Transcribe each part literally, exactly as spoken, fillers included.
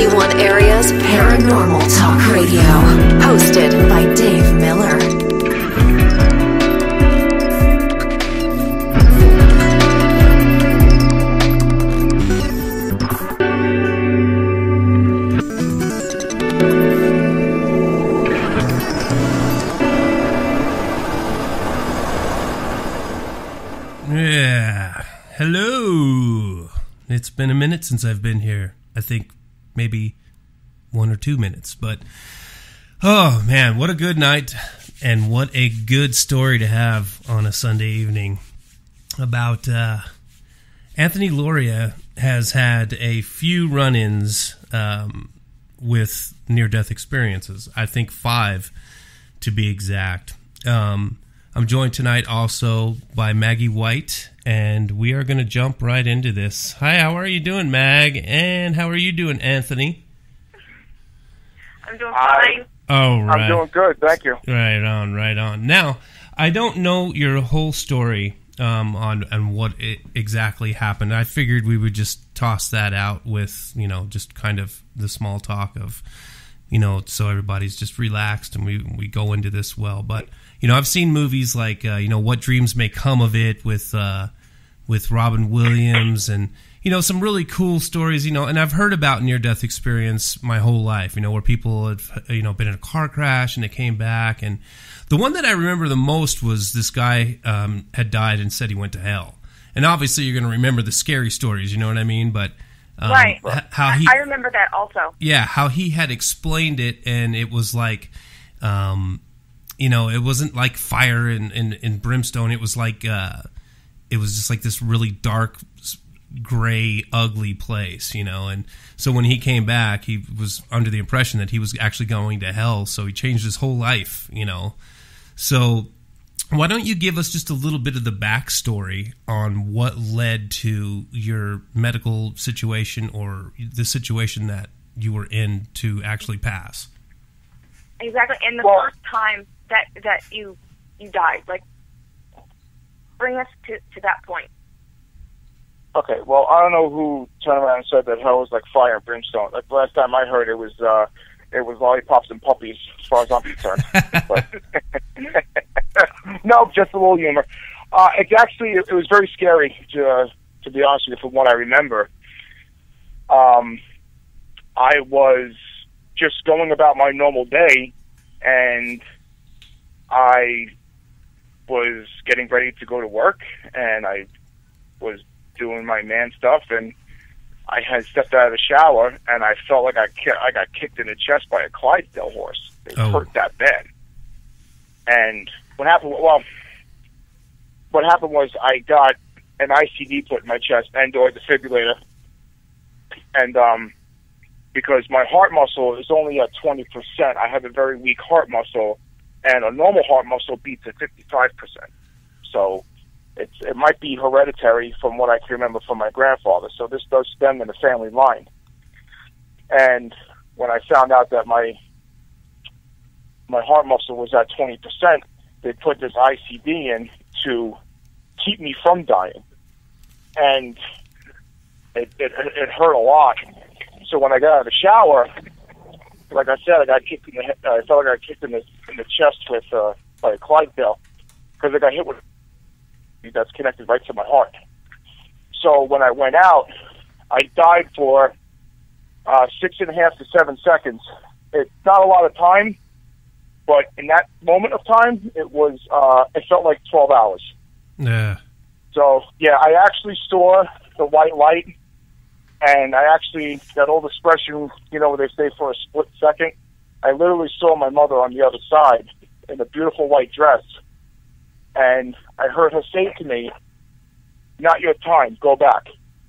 ninety-one Area's Paranormal Talk Radio. Hosted by Dave Miller. Yeah. Hello. It's been a minute since I've been here. I think maybe one or two minutes. But, oh, man, what a good night and what a good story to have on a Sunday evening about uh, Anthony Lauria has had a few run-ins um, with near-death experiences. I think five, to be exact. Um I'm joined tonight also by Maggie White, and we are going to jump right into this. Hi, how are you doing, Mag? And how are you doing, Anthony? I'm doing fine. Oh, right. I'm doing good, thank you. Right on, right on. Now, I don't know your whole story um, on, on what it exactly happened. I figured we would just toss that out with, you know, just kind of the small talk of, you know, so everybody's just relaxed and we, we go into this well, but... You know, I've seen movies like, uh, you know, What Dreams May Come of It with uh, with Robin Williams and, you know, some really cool stories, you know, and I've heard about near-death experience my whole life, you know, where people have, you know, been in a car crash and they came back. And the one that I remember the most was this guy um, had died and said he went to hell. And obviously you're going to remember the scary stories, you know what I mean? But um, right. how he, I remember that also. Yeah, how he had explained it, and it was like... Um, You know, it wasn't like fire and, and, and brimstone. It was like, uh, it was just like this really dark, gray, ugly place, you know. And so when he came back, he was under the impression that he was actually going to hell. So he changed his whole life, you know. So why don't you give us just a little bit of the backstory on what led to your medical situation or the situation that you were in to actually pass? Exactly. And the well, first time that that you you died, like, bring us to, to that point. Okay, well, I don't know who turned around and said that hell was like fire and brimstone. Like, the last time I heard it was uh, it was lollipops and puppies, as far as I'm concerned. But, no, just a little humor. Uh, it's actually, it, it was very scary, to, uh, to be honest with you, from what I remember. Um, I was just going about my normal day, and I was getting ready to go to work, and I was doing my man stuff, and I had stepped out of the shower, and I felt like I, ki- I got kicked in the chest by a Clydesdale horse. It oh. hurt that bad. And what happened, well, what happened was I got an I C D put in my chest and or defibrillator, and um, because my heart muscle is only at twenty percent, I have a very weak heart muscle, and a normal heart muscle beats at fifty-five percent. So it's, it might be hereditary from what I can remember from my grandfather. So this does stem in the family line. And when I found out that my my heart muscle was at twenty percent, they put this I C D in to keep me from dying. And it, it, it hurt a lot. So when I got out of the shower, like I said, I got kicked in the head, I felt like I got kicked in the in the chest with uh, by a Clydesdale, because I got hit with that's connected right to my heart. So when I went out, I died for uh, six and a half to seven seconds. It's not a lot of time, but in that moment of time, it was uh, it felt like twelve hours. Yeah. So yeah, I actually saw the white light. And I actually, that old expression, you know, where they say for a split second, I literally saw my mother on the other side in a beautiful white dress. And I heard her say to me, "Not your time, go back."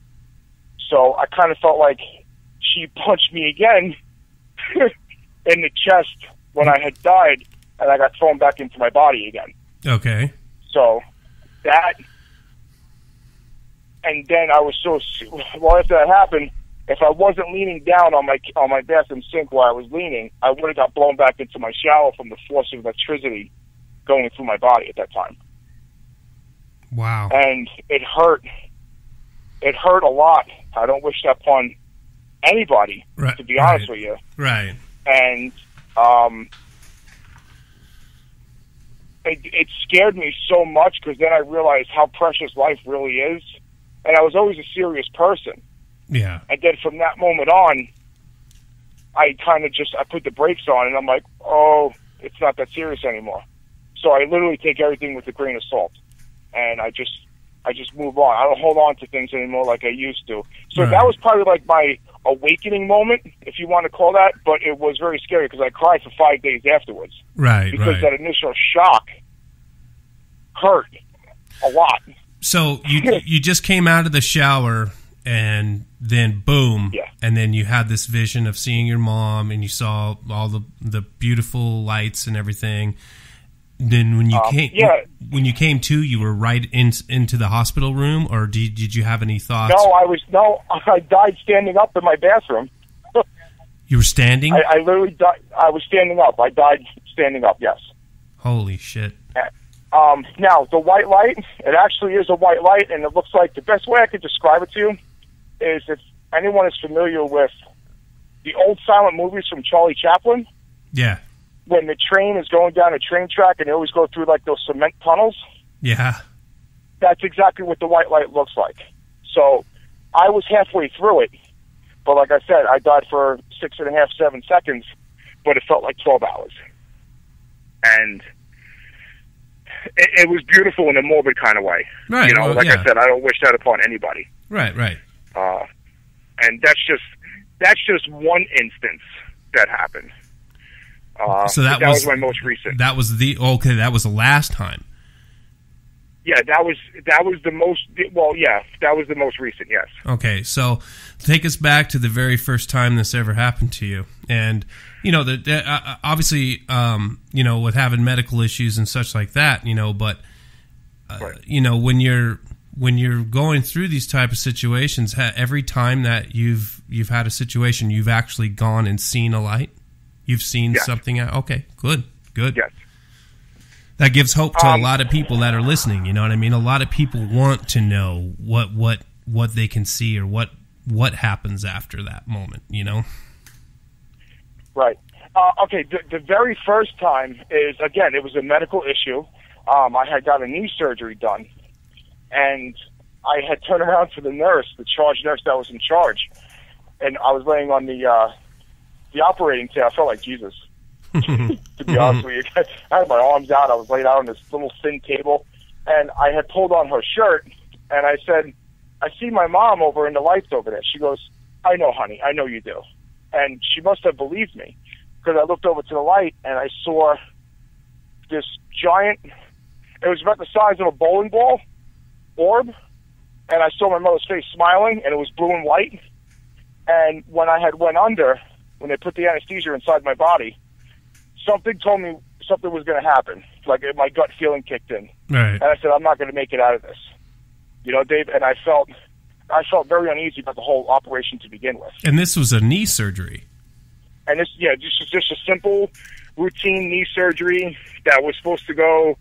So I kind of felt like she punched me again in the chest when I had died, and I got thrown back into my body again. Okay. So that... And then I was so, well, after that happened, if I wasn't leaning down on my on my bathroom sink while I was leaning, I would have got blown back into my shower from the force of electricity going through my body at that time. Wow. And it hurt. It hurt a lot. I don't wish that upon anybody, right, to be honest right, with you. Right. And um, it, it scared me so much because then I realized how precious life really is. And I was always a serious person. Yeah. And then from that moment on, I kind of just, I put the brakes on and I'm like, oh, it's not that serious anymore. So I literally take everything with a grain of salt. And I just, I just move on. I don't hold on to things anymore like I used to. So right. that was probably like my awakening moment, if you want to call that. But it was very scary because I cried for five days afterwards. Right, because right. that initial shock hurt a lot. So you you just came out of the shower and then boom, yeah. and then you had this vision of seeing your mom and you saw all the the beautiful lights and everything. Then when you um, came yeah. when you came to, you were right in, into the hospital room, or did did you have any thoughts? No, I was no. I died standing up in my bathroom. You were standing? I, I literally died. I was standing up. I died standing up. Yes. Holy shit! Um, now the white light. It actually is a white light, and it looks like the best way I could describe it to you is if anyone is familiar with the old silent movies from Charlie Chaplin. Yeah. When the train is going down a train track and they always go through like those cement tunnels. Yeah. That's exactly what the white light looks like. So I was halfway through it, but like I said, I died for six and a half, seven seconds, but it felt like twelve hours. And it, it was beautiful in a morbid kind of way. Right. You know, well, like yeah. I said, I don't wish that upon anybody. Right, right. Uh, and that's just, that's just one instance that happened. Uh, so that, that was, was my most recent. That was the okay. That was the last time. Yeah, that was that was the most. Well, yeah, that was the most recent. Yes. Okay, so take us back to the very first time this ever happened to you, and you know, the, the uh, obviously, um, you know, with having medical issues and such like that, you know, but uh, right. you know, when you're when you're going through these type of situations, ha- every time that you've you've had a situation, you've actually gone and seen a light. You've seen yes. something out. Okay, good, good. Yes. That gives hope to um, a lot of people that are listening. You know what I mean? A lot of people want to know what what what they can see or what what happens after that moment. You know? Right. Uh, okay. The, the very first time is again, it was a medical issue. Um, I had got a knee surgery done, and I had turned around to the nurse, the charge nurse that was in charge, and I was laying on the. Uh, The operating table. I felt like Jesus, to be honest with you. I had my arms out. I was laid out on this little thin table, and I had pulled on her shirt, and I said, I see my mom over in the lights over there. She goes, I know, honey. I know you do. And she must have believed me, because I looked over to the light, and I saw this giant, it was about the size of a bowling ball orb, and I saw my mother's face smiling, and it was blue and white. And when I had went under, when they put the anesthesia inside my body, something told me something was going to happen. Like my gut feeling kicked in, right. And I said, "I'm not going to make it out of this." You know, Dave. And I felt, I felt very uneasy about the whole operation to begin with. And this was a knee surgery. And this, yeah, just just a simple, routine knee surgery that was supposed to go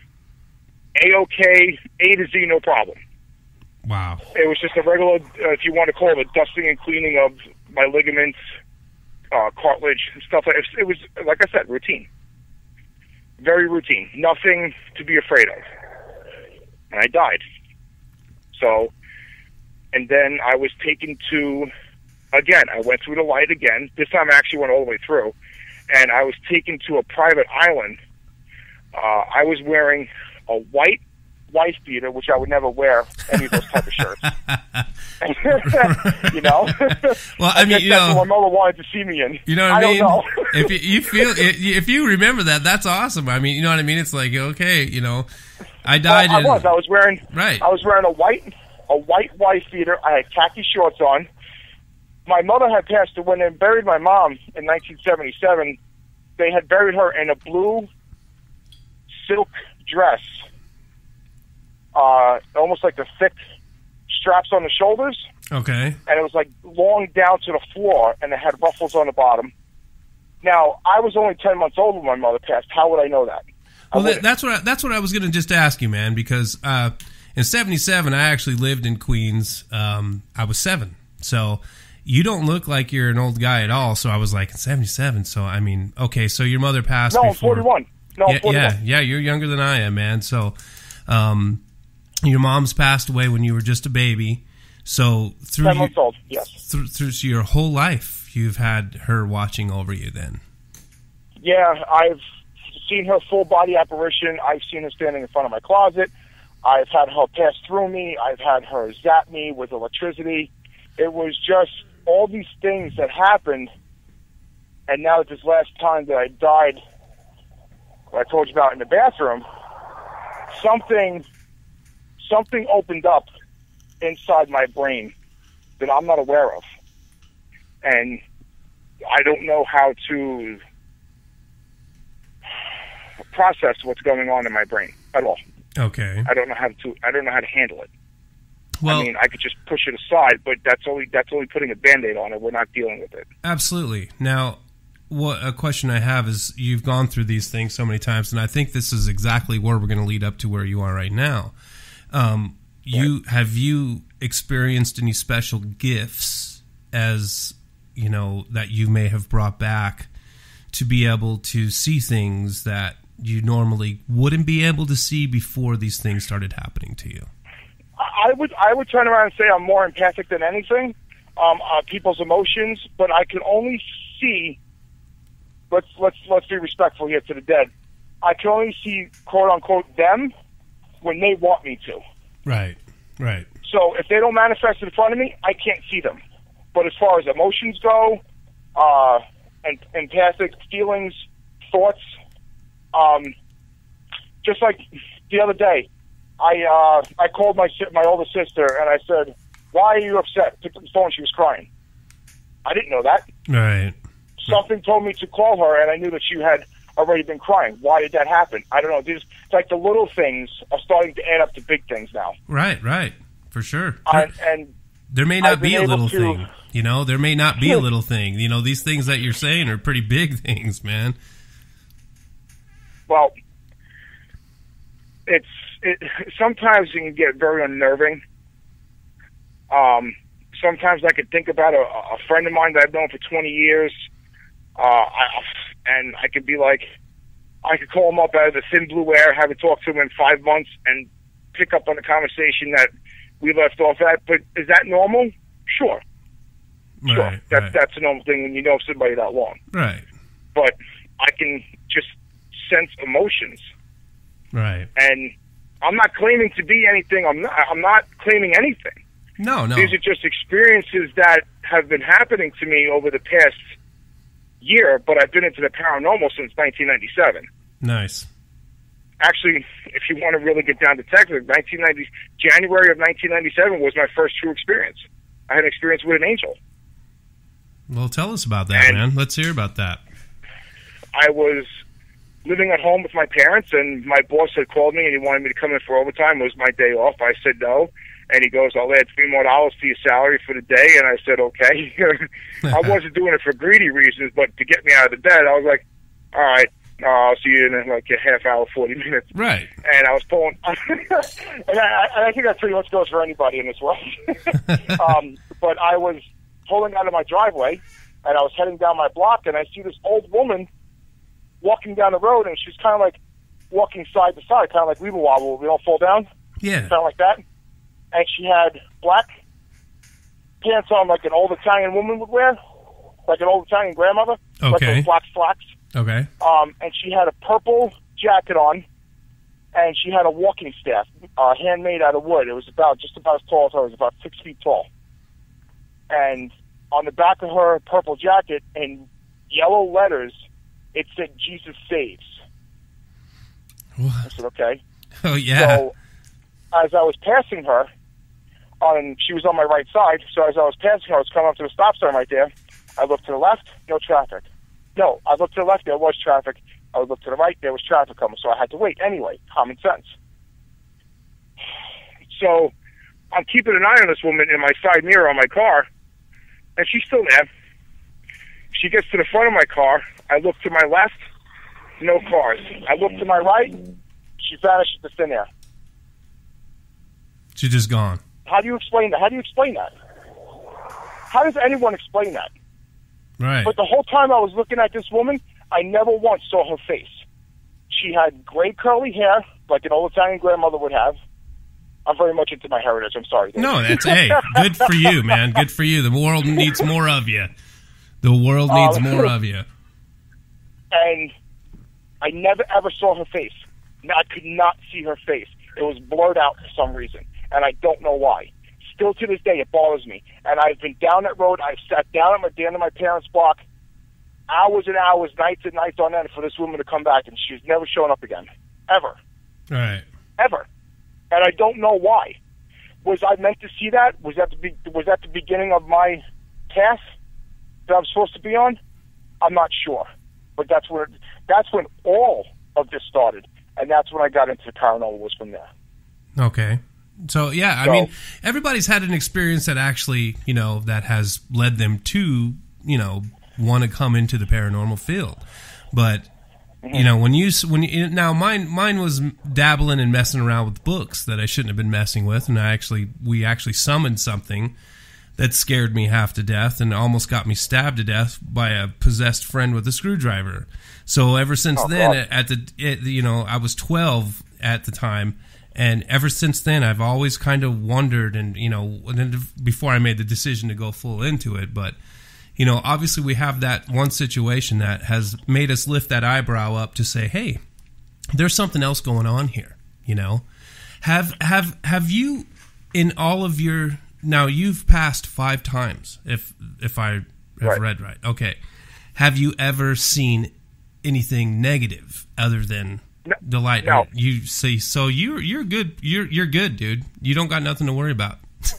a-okay, A to Z, no problem. Wow. It was just a regular, uh, if you want to call it, a dusting and cleaning of my ligaments. Uh, cartilage and stuff like it. It was, like I said, routine. Very routine. Nothing to be afraid of. And I died. So, and then I was taken to, again, I went through the light again. This time I actually went all the way through. And I was taken to a private island. Uh, I was wearing a white wife beater, which I would never wear any of those type of shirts. You know? Well, I, I mean, you know, that's what my mother wanted to see me in. You know what I I mean? Don't know. If you, you feel, if you remember that, that's awesome. I mean, you know what I mean? It's like, okay, you know, I died. Well, I in, was. I was wearing. Right. I was wearing a white, a white wife beater. I had khaki shorts on. My mother had passed when they buried my mom in nineteen seventy-seven. They had buried her in a blue silk dress. Uh, almost like the thick straps on the shoulders. Okay. And it was like long down to the floor, and it had ruffles on the bottom. Now, I was only ten months old when my mother passed. How would I know that? Well, that, that's what I, that's what I was going to just ask you, man, because uh, in seventy-seven, I actually lived in Queens. Um, I was seven. So, you don't look like you're an old guy at all. So I was like, seventy-seven. So, I mean, okay, so your mother passed no, before. I'm forty-one. No, yeah, I'm forty-one. Yeah, yeah, you're younger than I am, man. So um, your mom's passed away when you were just a baby. So through ten your, months old, yes. Through, through your whole life, you've had her watching over you then. Yeah, I've seen her full body apparition. I've seen her standing in front of my closet. I've had her pass through me. I've had her zap me with electricity. It was just all these things that happened. And now at this last time that I died, what I told you about in the bathroom, something, something opened up inside my brain that I'm not aware of. And I don't know how to process what's going on in my brain at all. Okay. I don't know how to I don't know how to handle it. Well, I mean, I could just push it aside, but that's only that's only putting a Band-Aid on it. We're not dealing with it. Absolutely. Now, what a question I have is, you've gone through these things so many times, and I think this is exactly where we're going to lead up to where you are right now. Um, you right. Have you experienced any special gifts, as you know, that you may have brought back to be able to see things that you normally wouldn't be able to see before these things started happening to you? I would I would turn around and say I'm more empathic than anything, um, uh, people's emotions, but I can only see. Let's let's let's be respectful here to the dead. I can only see, quote unquote, them when they want me to. Right, right. So if they don't manifest in front of me, I can't see them. But as far as emotions go, uh, and empathic feelings, thoughts, um, just like the other day, I uh, I called my si- my older sister and I said, "Why are you upset?" Picked up the phone. She was crying. I didn't know that. Right. Something told me to call her, and I knew that she had already been crying. Why did that happen? I don't know. These, it's like the little things are starting to add up to big things now. Right, right, for sure. Uh, and there may not I've be a been little able to- thing, you know. There may not be a little thing. You know, these things that you're saying are pretty big things, man. Well, it's it, sometimes it can get very unnerving. Um, sometimes I could think about a, a friend of mine that I've known for twenty years. Uh, I, and I could be like, I could call him up out of the thin blue air, have a talk to him in five months, and pick up on the conversation that we left off at. But is that normal? Sure. Sure. Right, That's, right. that's a normal thing when you know somebody that long. Right. But I can just sense emotions. Right. And I'm not claiming to be anything. I'm not, I'm not claiming anything. No, no. These are just experiences that have been happening to me over the past year, but I've been into the paranormal since nineteen ninety-seven. Nice. Actually, if you want to really get down to technical, nineteen ninety January of nineteen ninety-seven was my first true experience. I had an experience with an angel. Well, tell us about that, And- man. Let's hear about that. I was living at home with my parents, and my boss had called me, and he wanted me to come in for overtime. It was my day off. I said no. And he goes, I'll add three more dollars to your salary for the day. And I said, okay. I wasn't doing it for greedy reasons, but to get me out of the bed, I was like, all right, uh, I'll see you in like a half hour, forty minutes. Right. And I was pulling, and I, I think that pretty much goes for anybody in this world. um, but I was pulling out of my driveway, and I was heading down my block, and I see this old woman walking down the road, and she's kind of like walking side to side, kind of like weeble wobble. We don't fall down. Yeah. Kind of like that. And she had black pants on like an old Italian woman would wear, like an old Italian grandmother, like Okay. those black slacks. Okay. Um, and she had a purple jacket on, and she had a walking staff, uh, handmade out of wood. It was about just about as tall as her. It was about six feet tall. And on the back of her purple jacket, in yellow letters, it said "Jesus saves." I said, "Okay." Oh, yeah. So as I was passing her, on she was on my right side. So as I was passing her, I was coming up to the stop sign right there. I looked to the left, no traffic. No, I looked to the left, there was traffic. I would look to the right, there was traffic coming. So I had to wait anyway. Common sense. So I'm keeping an eye on this woman in my side mirror on my car, and she's still there. She gets to the front of my car. I look to my left, no cars. I look to my right, she vanishes into thin air. She's just gone. How do you explain that? How do you explain that? how does anyone explain that? Right. But the whole time I was looking at this woman, I never once saw her face. She had gray curly hair, like an old Italian grandmother would have. I'm very much into my heritage. I'm sorry. Dave. No, that's, hey, good for you, man. Good for you. The world needs more of you. The world needs um, more of you. And I never, ever saw her face. I could not see her face. It was blurred out for some reason, and I don't know why. Still to this day, it bothers me. And I've been down that road. I've sat down at my, the end of my parents' block hours and hours, nights and nights on end for this woman to come back, and she's never shown up again. Ever. Right. Ever. And I don't know why. Was I meant to see that? Was that the, be- was that the beginning of my path that I'm supposed to be on? I'm not sure. But that's where that's when all of this started. And that's when I got into the paranormal, was from there. Okay. So, yeah, I so, mean, everybody's had an experience that actually, you know, that has led them to, you know, want to come into the paranormal field. But, mm-hmm. you know, when you, when you, now mine, mine was dabbling and messing around with books that I shouldn't have been messing with. And I actually, we actually summoned something that scared me half to death and almost got me stabbed to death by a possessed friend with a screwdriver. So ever since oh, then, God. at the, it, you know, I was twelve at the time, and ever since then, I've always kind of wondered, and you know, before I made the decision to go full into it, but you know, obviously we have that one situation that has made us lift that eyebrow up to say, hey, there's something else going on here. You know, have have have you in all of your now you've passed five times, if if I have right. read right, okay. Have you ever seen anything negative other than no, the light? No. You see, so you're you're good. You're you're good, dude. You don't got nothing to worry about.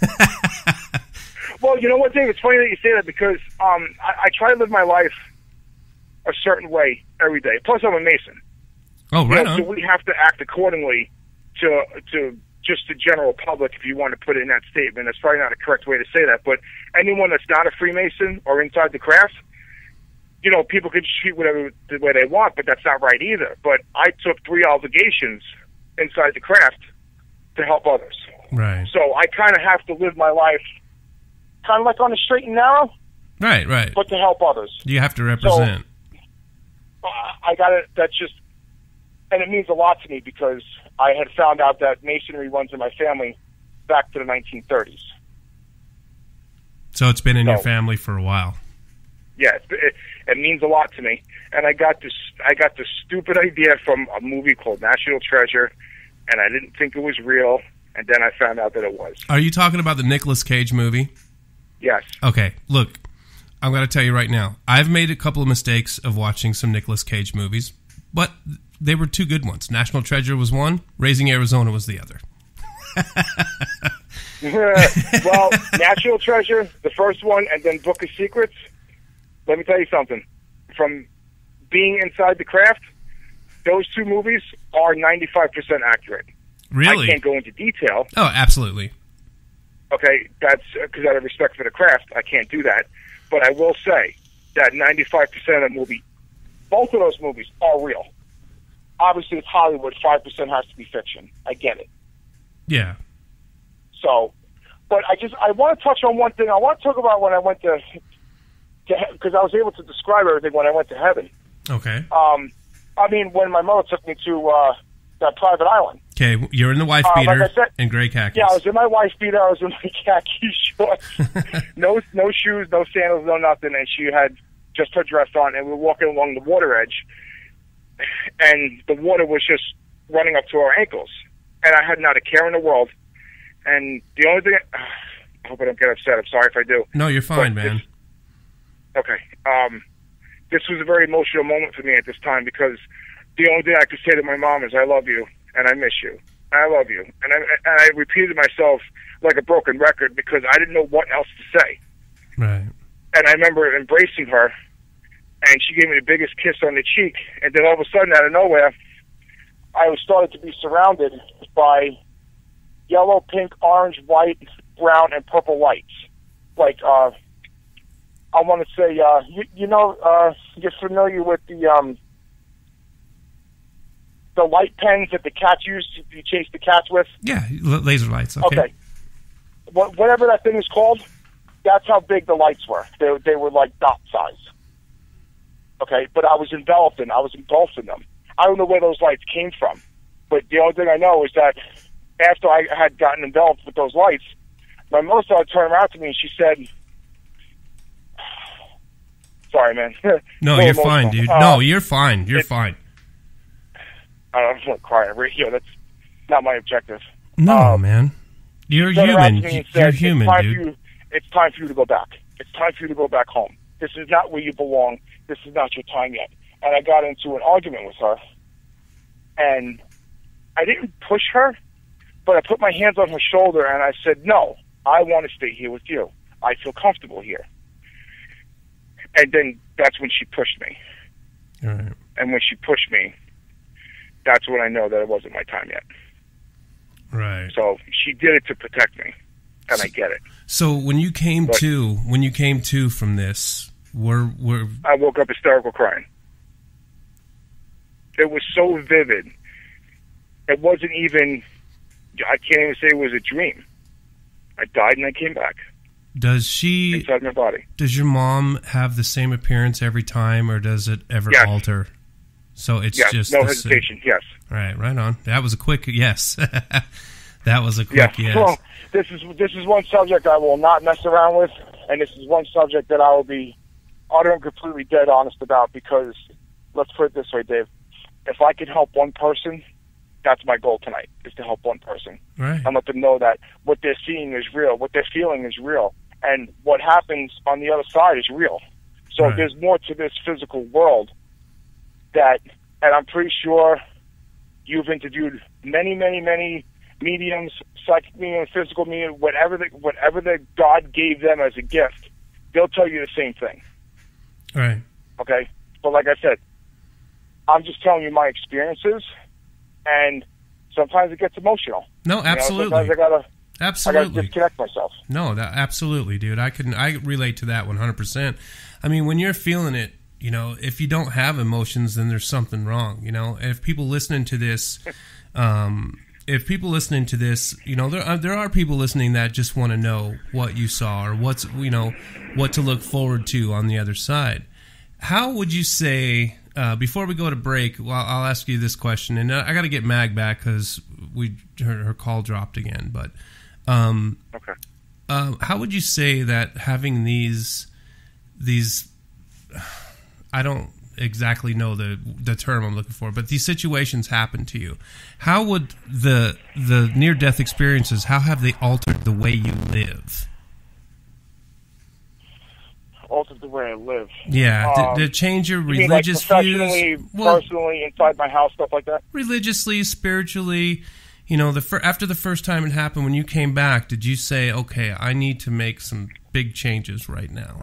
Well, you know what, Dave? It's funny that you say that because um, I, I try to live my life a certain way every day. Plus, I'm a Mason. Oh, right you know, on. So we have to act accordingly to to just the general public. If you want to put it in that statement, that's probably not a correct way to say that. But anyone that's not a Freemason or inside the craft, you know, people can treat whatever the way they want, but that's not right either. But I took three obligations inside the craft to help others. Right. So I kind of have to live my life kind of like on the straight and narrow. Right, right. But to help others. You have to represent. So, uh, I got it. That's just, and it means a lot to me because I had found out that Masonry runs in my family back to the nineteen thirties. So it's been in so, your family for a while. Yeah, it, it, it means a lot to me. And I got this, I got this stupid idea from a movie called National Treasure, and I didn't think it was real, and then I found out that it was. Are you talking about the Nicolas Cage movie? Yes. Okay, look, I'm going to tell you right now. I've made a couple of mistakes of watching some Nicolas Cage movies, but they were two good ones. National Treasure was one, Raising Arizona was the other. Well, National Treasure, the first one, and then Book of Secrets. Let me tell you something. From being inside the craft, those two movies are ninety-five percent accurate. Really? I can't go into detail. Oh, absolutely. Okay, that's because out of respect for the craft, I can't do that. But I will say that ninety-five percent of the movie, both of those movies are real. Obviously, it's Hollywood. five percent has to be fiction. I get it. Yeah. So, but I just, I want to touch on one thing. I want to talk about when I went to, because I was able to describe everything when I went to heaven. Okay. Um, I mean, when my mother took me to uh, that private island. Okay, you're in the wife Uh, beater like I said- and gray khakis. Yeah, I was in my wife beater. I was in my khaki shorts. no, no shoes, no sandals, no nothing. And she had just her dress on, and we were walking along the water edge, and the water was just running up to our ankles, and I had not a care in the world. And the only thing, I, I hope I don't get upset. I'm sorry if I do. No, you're fine, But man. this- okay. Um, this was a very emotional moment for me at this time because the only thing I could say to my mom is, I love you, and I miss you, and I love you. And I, and I repeated myself like a broken record because I didn't know what else to say. Right. And I remember embracing her, and she gave me the biggest kiss on the cheek. And then all of a sudden, out of nowhere, I was started to be surrounded by yellow, pink, orange, white, brown, and purple lights. Like, uh, I want to say, uh, you, you know, uh, you're familiar with the um, the light pens that the cats use to chase the cats with? Yeah, l- laser lights. Okay. Okay. What, whatever that thing is called, That's how big the lights were. They they were like dot size. Okay, but I was enveloped in. I was engulfed in them. I don't know where those lights came from, but the only thing I know is that after I had gotten enveloped with those lights, my mother started turning around to me and she said, "Sorry, man." No, you're fine, dude. Uh, no, you're fine. You're it, fine. I don't want to cry on radio. That's not my objective. No, um, man. You're human. You're said, human, it's dude. You, it's time for you to go back. It's time for you to go back home. This is not where you belong. This is not your time yet. And I got into an argument with her. And I didn't push her, but I put my hands on her shoulder and I said, no, I want to stay here with you. I feel comfortable here. And then that's when she pushed me. All right. And when she pushed me, that's when I know that it wasn't my time yet. Right. So she did it to protect me, and so, I get it. So when you came but, to, when you came to from this, were were I woke up hysterical crying. It was so vivid. It wasn't even. I can't even say it was a dream. I died and I came back. Does she inside my body? Does your mom have the same appearance every time, or does it ever yes. alter? So it's yes, just no hesitation. Same. Yes. Right, right on. That was a quick yes. That was a quick yes. yes. Well, this is this is one subject I will not mess around with, and this is one subject that I will be utter and completely dead honest about. Because let's put it this way, Dave: if I can help one person, that's my goal tonight. Is to help one person, right? And let them know that what they're seeing is real, what they're feeling is real, and what happens on the other side is real. So right. there's more to this physical world. That, and I'm pretty sure you've interviewed many, many, many mediums, psychic mediums, physical mediums, whatever the, whatever the God gave them as a gift, they'll tell you the same thing. Right. Okay? But like I said, I'm just telling you my experiences, and sometimes it gets emotional. No, absolutely. You know, sometimes I gotta, absolutely. I gotta disconnect myself. No, that, absolutely, dude. I can I relate to that one hundred percent. I mean, when you're feeling it, you know, if you don't have emotions, then there's something wrong. You know, if people listening to this, um, if people listening to this, you know, there are, there are people listening that just want to know what you saw or what's, you know, what to look forward to on the other side. How would you say, uh, before we go to break, well, I'll ask you this question, and I got to get Mag back because we her, her call dropped again. But um, okay, uh, how would you say that having these these I don't exactly know the the term I'm looking for, but these situations happen to you. How would the the near-death experiences, how have they altered the way you live? Altered the way I live? Yeah. Um, did, did it change your you religious mean like professionally, views? Well, personally, inside my house, stuff like that? Religiously, spiritually. You know, the fir- after the first time it happened, when you came back, did you say, okay, I need to make some big changes right now?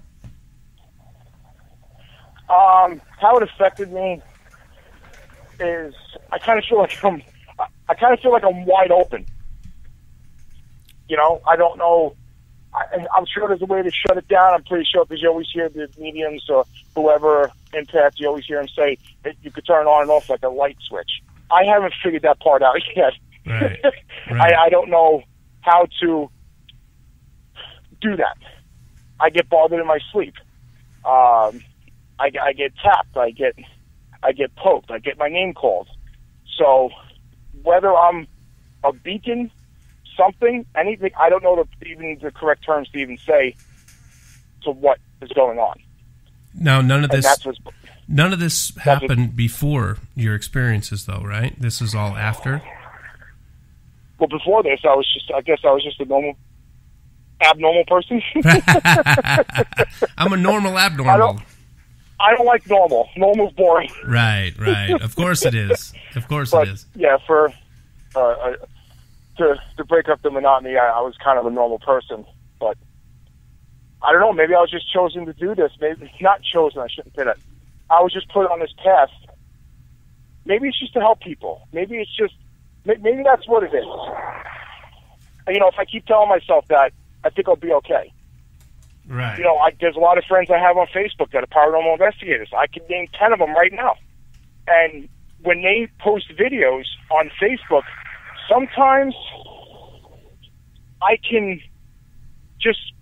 Um, how it affected me is I kind of feel like I'm, I kind of feel like I'm wide open. You know, I don't know. I, I'm sure there's a way to shut it down. I'm pretty sure because you always hear the mediums or whoever empaths, you always hear them say that you could turn on and off like a light switch. I haven't figured that part out yet. Right. Right. I, I don't know how to do that. I get bothered in my sleep. Um, I, I get tapped, I get, I get poked, I get my name called. So whether I'm a beacon, something, anything, I don't know the, even the correct terms to even say to what is going on. Now, none of And this, that's what's, none of this happened before your experiences, though, right? This is all after. Well, before this, I was just, I guess, I was just a normal, abnormal person. I'm a normal abnormal. I don't, I don't like normal. Normal's boring. Right, right. Of course it is. Of course but, it is. Yeah, for uh, uh, to to break up the monotony, I, I was kind of a normal person. But I don't know. Maybe I was just chosen to do this. Maybe not chosen. I shouldn't say that. I was just put on this path. Maybe it's just to help people. Maybe it's just. Maybe that's what it is. You know, if I keep telling myself that, I think I'll be okay. Right. You know, I, there's a lot of friends I have on Facebook that are paranormal investigators. I can name ten of them right now. And when they post videos on Facebook, sometimes I can just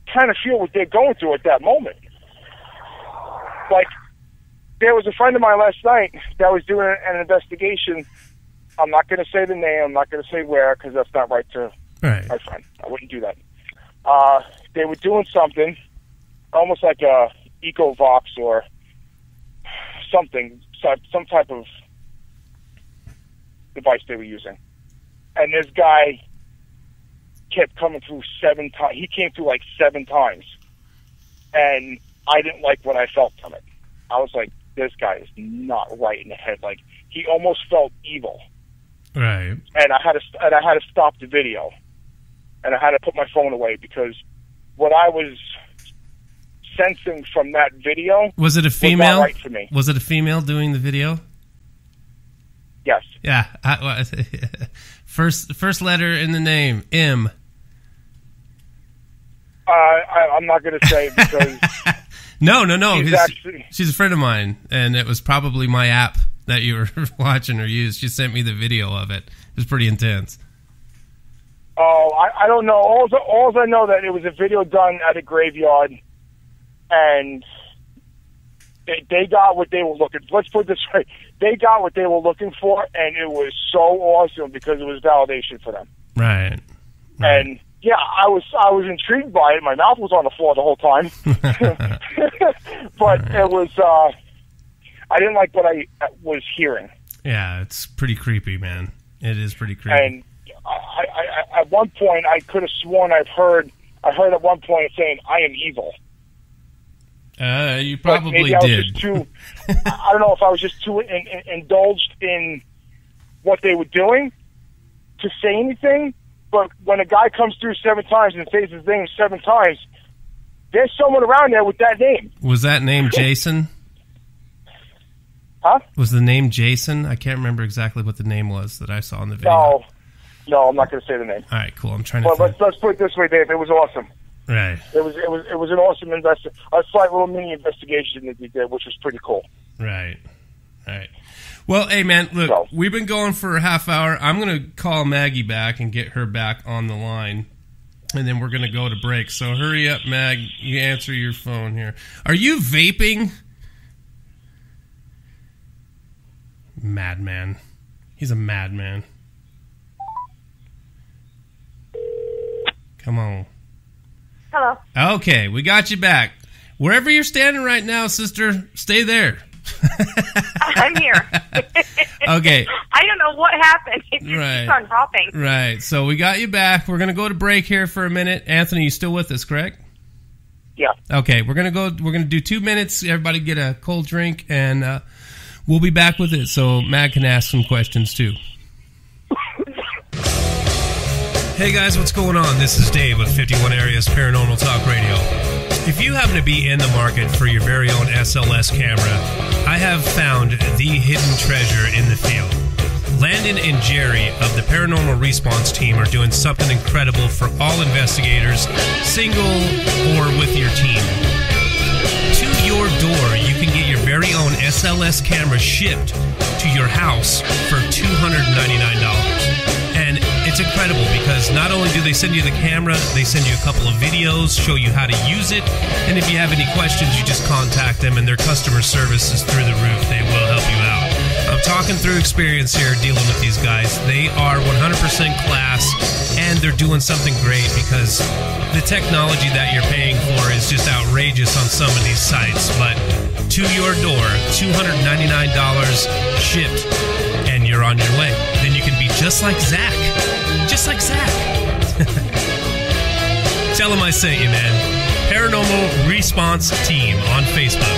kind of feel what they're going through at that moment. Like, there was a friend of mine last night that was doing an investigation. I'm not going to say the name. I'm not going to say where, because that's not right to right. my friend. I wouldn't do that. Uh, they were doing something, almost like a Ecovox or something, some type of device they were using. And this guy kept coming through seven times. He came through like seven times. And I didn't like what I felt from it. I was like, this guy is not right in the head. Like, he almost felt evil. Right. And I had to, and I had to stop the video. And I had to put my phone away because what I was sensing from that video was it a female? Was not right for me. Was it a female doing the video? Yes. Yeah. I, first, first letter in the name, M. Uh, I, I'm not going to say because. no, no, no. She's, actually, she's a friend of mine, and it was probably my app that you were watching or used. She sent me the video of it. It was pretty intense. Oh, I, I don't know. All, all I know that it was a video done at a graveyard, and they, they got what they were looking for. Let's put it this way. They got what they were looking for, and it was so awesome because it was validation for them. Right. right. And, yeah, I was I was intrigued by it. My mouth was on the floor the whole time. But right. it was, uh, I didn't like what I was hearing. Yeah, it's pretty creepy, man. It is pretty creepy. And I, I, at one point, I could have sworn I've heard, I heard at one point saying, I am evil. Uh, you probably maybe I was did. Just too, I don't know if I was just too in, in, indulged in what they were doing to say anything. But when a guy comes through seven times and says his name seven times, there's someone around there with that name. Was that name Jason? Huh? Was the name Jason? I can't remember exactly what the name was that I saw in the video. No, no, I'm not going to say the name. All right, cool. I'm trying to. But let's, let's put it this way, Dave. It was awesome. Right. It was it was it was an awesome investi- a slight little mini investigation that we did, which was pretty cool. Right. Right. Well, hey man, look, so, we've been going for a half hour. I'm gonna call Maggie back and get her back on the line, and then we're gonna go to break. So hurry up, Mag. You answer your phone here. Are you vaping? Madman. He's a madman. Come on. Hello. Okay, we got you back. Wherever you're standing right now, sister, stay there. I'm here. Okay. I don't know what happened. It just right. keeps on dropping. Right. So we got you back. We're going to go to break here for a minute. Anthony, you still with us, correct? Yeah. Okay, we're going to go. We're going to do two minutes. Everybody get a cold drink, and uh, we'll be back with it. So Mag can ask some questions too. Hey guys, what's going on? This is Dave with fifty-one Areas Paranormal Talk Radio. If you happen to be in the market for your very own S L S camera, I have found the hidden treasure in the field. Landon and Jerry of the Paranormal Response Team are doing something incredible for all investigators, single or with your team. To your door, you can get your very own S L S camera shipped to your house for two hundred ninety-nine dollars. And it's incredible because not only do they send you the camera, they send you a couple of videos, show you how to use it, and if you have any questions, you just contact them, and their customer service is through the roof. They will help you out. I'm talking through experience here dealing with these guys. They are one hundred percent class, and they're doing something great because the technology that you're paying for is just outrageous on some of these sites. But to your door, two hundred ninety-nine dollars shipped, and you're on your way. Then you can be just like Zach. Just like Zach. Tell him I sent you, man. Paranormal Response Team on Facebook.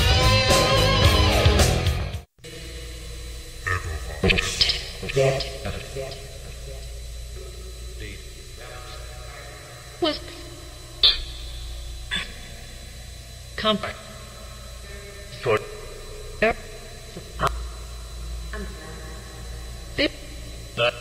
What? Comfort. For. That.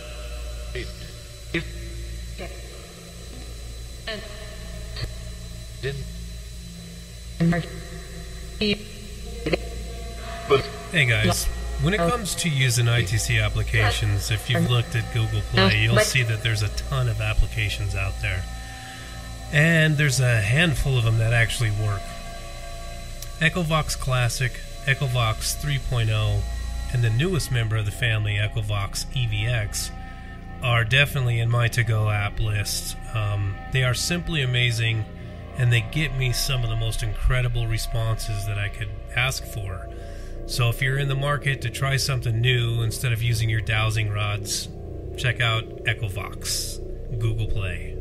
Hey guys, when it comes to using I T C applications, if you've looked at Google Play, you'll see that there's a ton of applications out there. And there's a handful of them that actually work. Echovox Classic, Echovox three point oh, and the newest member of the family, Echovox E V X, are definitely in my to-go app list. Um, they are simply amazing, and they get me some of the most incredible responses that I could ask for. So if you're in the market to try something new instead of using your dowsing rods, check out Echovox, Google Play.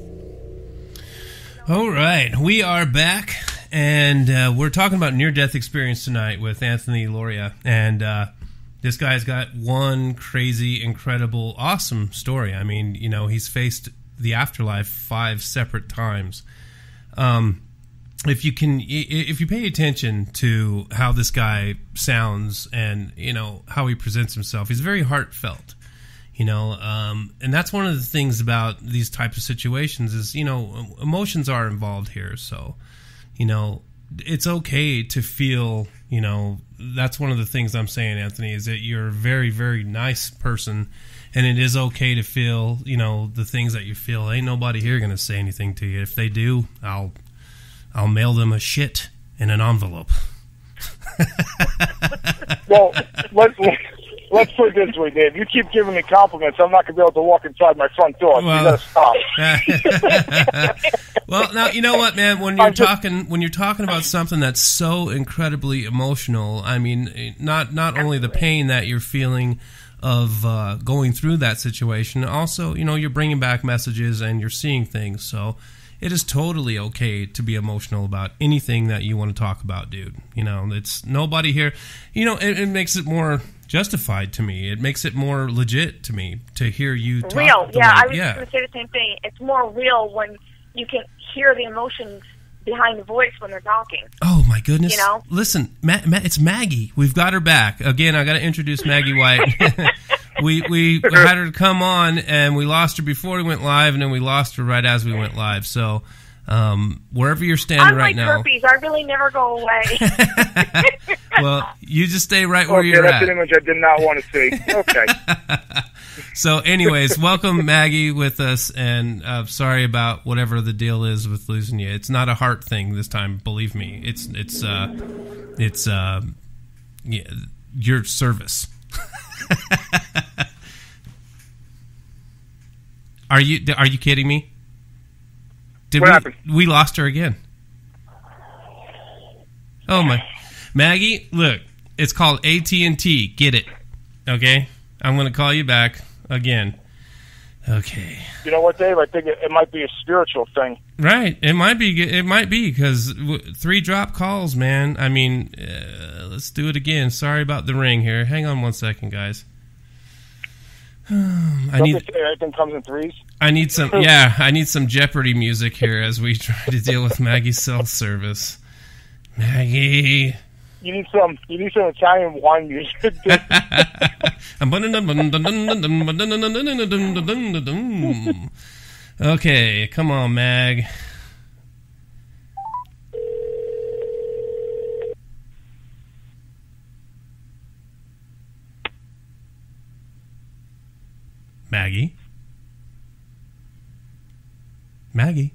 All right, we are back, and uh, we're talking about near-death experience tonight with Anthony Lauria, and uh, this guy's got one crazy, incredible, awesome story. I mean, you know, he's faced the afterlife five separate times. Um, if you can, if you pay attention to how this guy sounds and, you know, how he presents himself, he's very heartfelt. You know, um, and that's one of the things about these types of situations is, you know, emotions are involved here. So, you know, it's okay to feel, you know, that's one of the things I'm saying, Anthony, is that you're a very, very nice person. And it is okay to feel, you know, the things that you feel. Ain't nobody here going to say anything to you. If they do, I'll, I'll mail them a shit in an envelope. Well, let's... Let's put it this way, Dave. You keep giving me compliments, I'm not going to be able to walk inside my front door. Well, you got to stop. Well, now, you know what, man? When you're talking when you're talking about something that's so incredibly emotional, I mean, not not only the pain that you're feeling of uh, going through that situation, also, you know, you're bringing back messages and you're seeing things. So it is totally okay to be emotional about anything that you want to talk about, dude. You know, it's nobody here. You know, it, it makes it more justified to me. It makes it more legit to me to hear you talk. Real, yeah. Way, I was yeah. going to say the same thing. It's more real when you can hear the emotions behind the voice when they're talking. Oh my goodness! You know, listen, Ma- Ma- it's Maggie. We've got her back again. I got to introduce Maggie White. we we had her come on, and we lost her before we went live, and then we lost her right as we went live. So. Um, wherever you're standing I'm right like now. herpes. I really never go away. Well, you just stay right where okay, you're that's at. an image I did not want to see. Okay. So, anyways, welcome Maggie with us, and uh, sorry about whatever the deal is with losing you. It's not a heart thing this time, believe me. It's it's uh, it's uh, yeah, your service. Are you are you kidding me? Did what we, happened? We lost her again. Oh my, Maggie! Look, it's called A T and T. Get it? Okay, I'm going to call you back again. Okay. You know what, Dave? I think it, it might be a spiritual thing. Right. It might be. It might be because w- three drop calls, man. I mean, uh, let's do it again. Sorry about the ring here. Hang on one second, guys. I need. Everything comes in threes. I need some. Yeah, I need some Jeopardy music here as we try to deal with Maggie's cell service. Maggie. You need some. You need some Italian wine music. Okay, come on, Mag. Maggie? Maggie?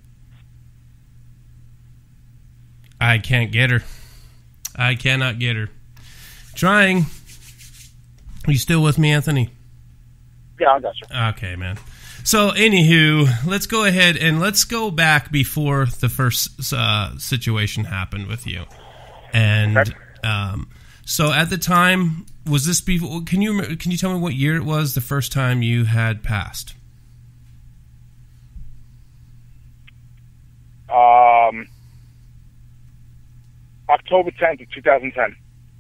I can't get her. I cannot get her. Trying. Are you still with me, Anthony? Yeah, I got you. Okay, man. So, anywho, let's go ahead and let's go back before the first uh, situation happened with you. And Okay. um, so, at the time, was this before? Can you can you tell me what year it was the first time you had passed? Um, October tenth of two thousand ten.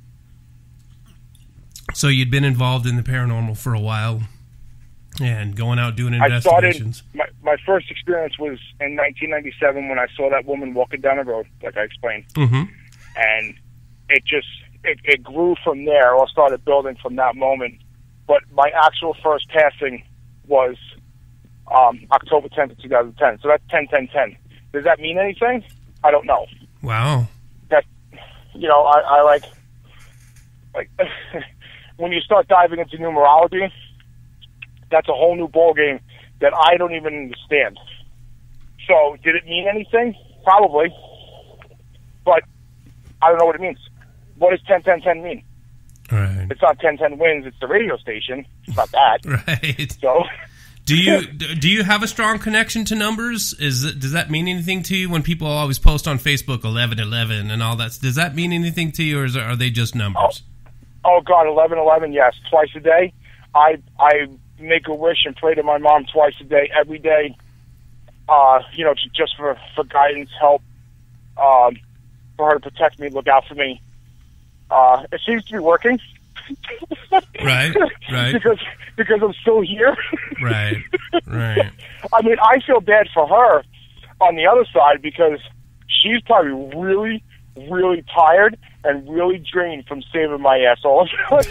So you'd been involved in the paranormal for a while, and going out doing I started. investigations. My, my first experience was in nineteen ninety-seven when I saw that woman walking down the road, like I explained, Mm-hmm. and it just it, it grew from there, or started building from that moment. But my actual first passing was um, October tenth of two thousand ten. So that's ten ten ten. Does that mean anything? I don't know. Wow. That, you know, I, I like, like when you start diving into numerology, that's a whole new ballgame that I don't even understand. So, did it mean anything? Probably. But I don't know what it means. What does ten ten ten mean? Right. It's not ten ten wins, it's the radio station. It's not that. Right. So... Do you do you have a strong connection to numbers? Is it, does that mean anything to you when people always post on Facebook eleven eleven and all that? Does that mean anything to you, or is, are they just numbers? Oh, oh God, eleven eleven, yes, twice a day. I I make a wish and pray to my mom twice a day, every day. Uh, you know, just for for guidance, help, um, for her to protect me, look out for me. Uh, it seems to be working. Right, right. because because I'm still here. Right, right. I mean, I feel bad for her on the other side because she's probably really, really tired and really drained from saving my ass all.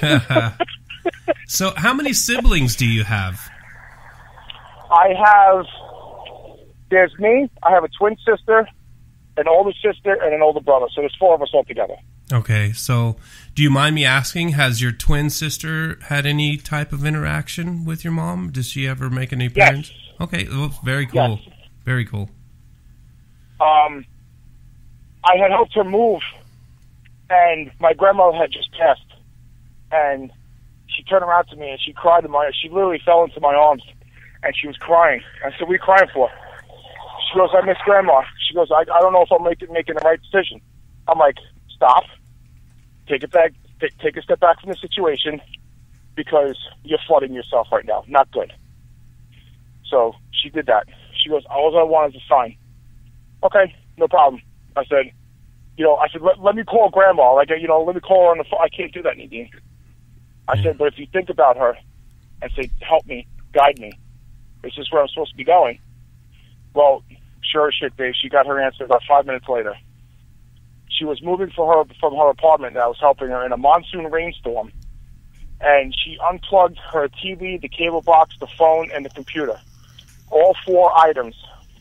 So, how many siblings do you have? I have. There's me. I have a twin sister, an older sister, and an older brother. So there's four of us all together. Okay, so do you mind me asking, has your twin sister had any type of interaction with your mom? Does she ever make any appearance? Yes. Okay, well, very cool. Yes. Very cool. Um, I had helped her move, and my grandmother had just passed, and she turned around to me and she cried in my. She literally fell into my arms, and she was crying. I said, "What are you crying for?" She goes, "I miss Grandma." She goes, "I, I don't know if I'm making making the right decision." I'm like, "Stop. Take it back. T- take a step back from the situation because you're flooding yourself right now. Not good." So she did that. She goes, "All I want is a sign." Okay, no problem. I said, you know, I said, let, let me call Grandma. Like, you know, let me call her on the phone. I can't do that, Nadine. I mm. said, but if you think about her and say, help me, guide me, this is where I'm supposed to be going. Well, sure as shit, Dave, she got her answer about five minutes later. She was moving for her from her apartment that I was helping her in a monsoon rainstorm, and she unplugged her T V, the cable box, the phone, and the computer. All four items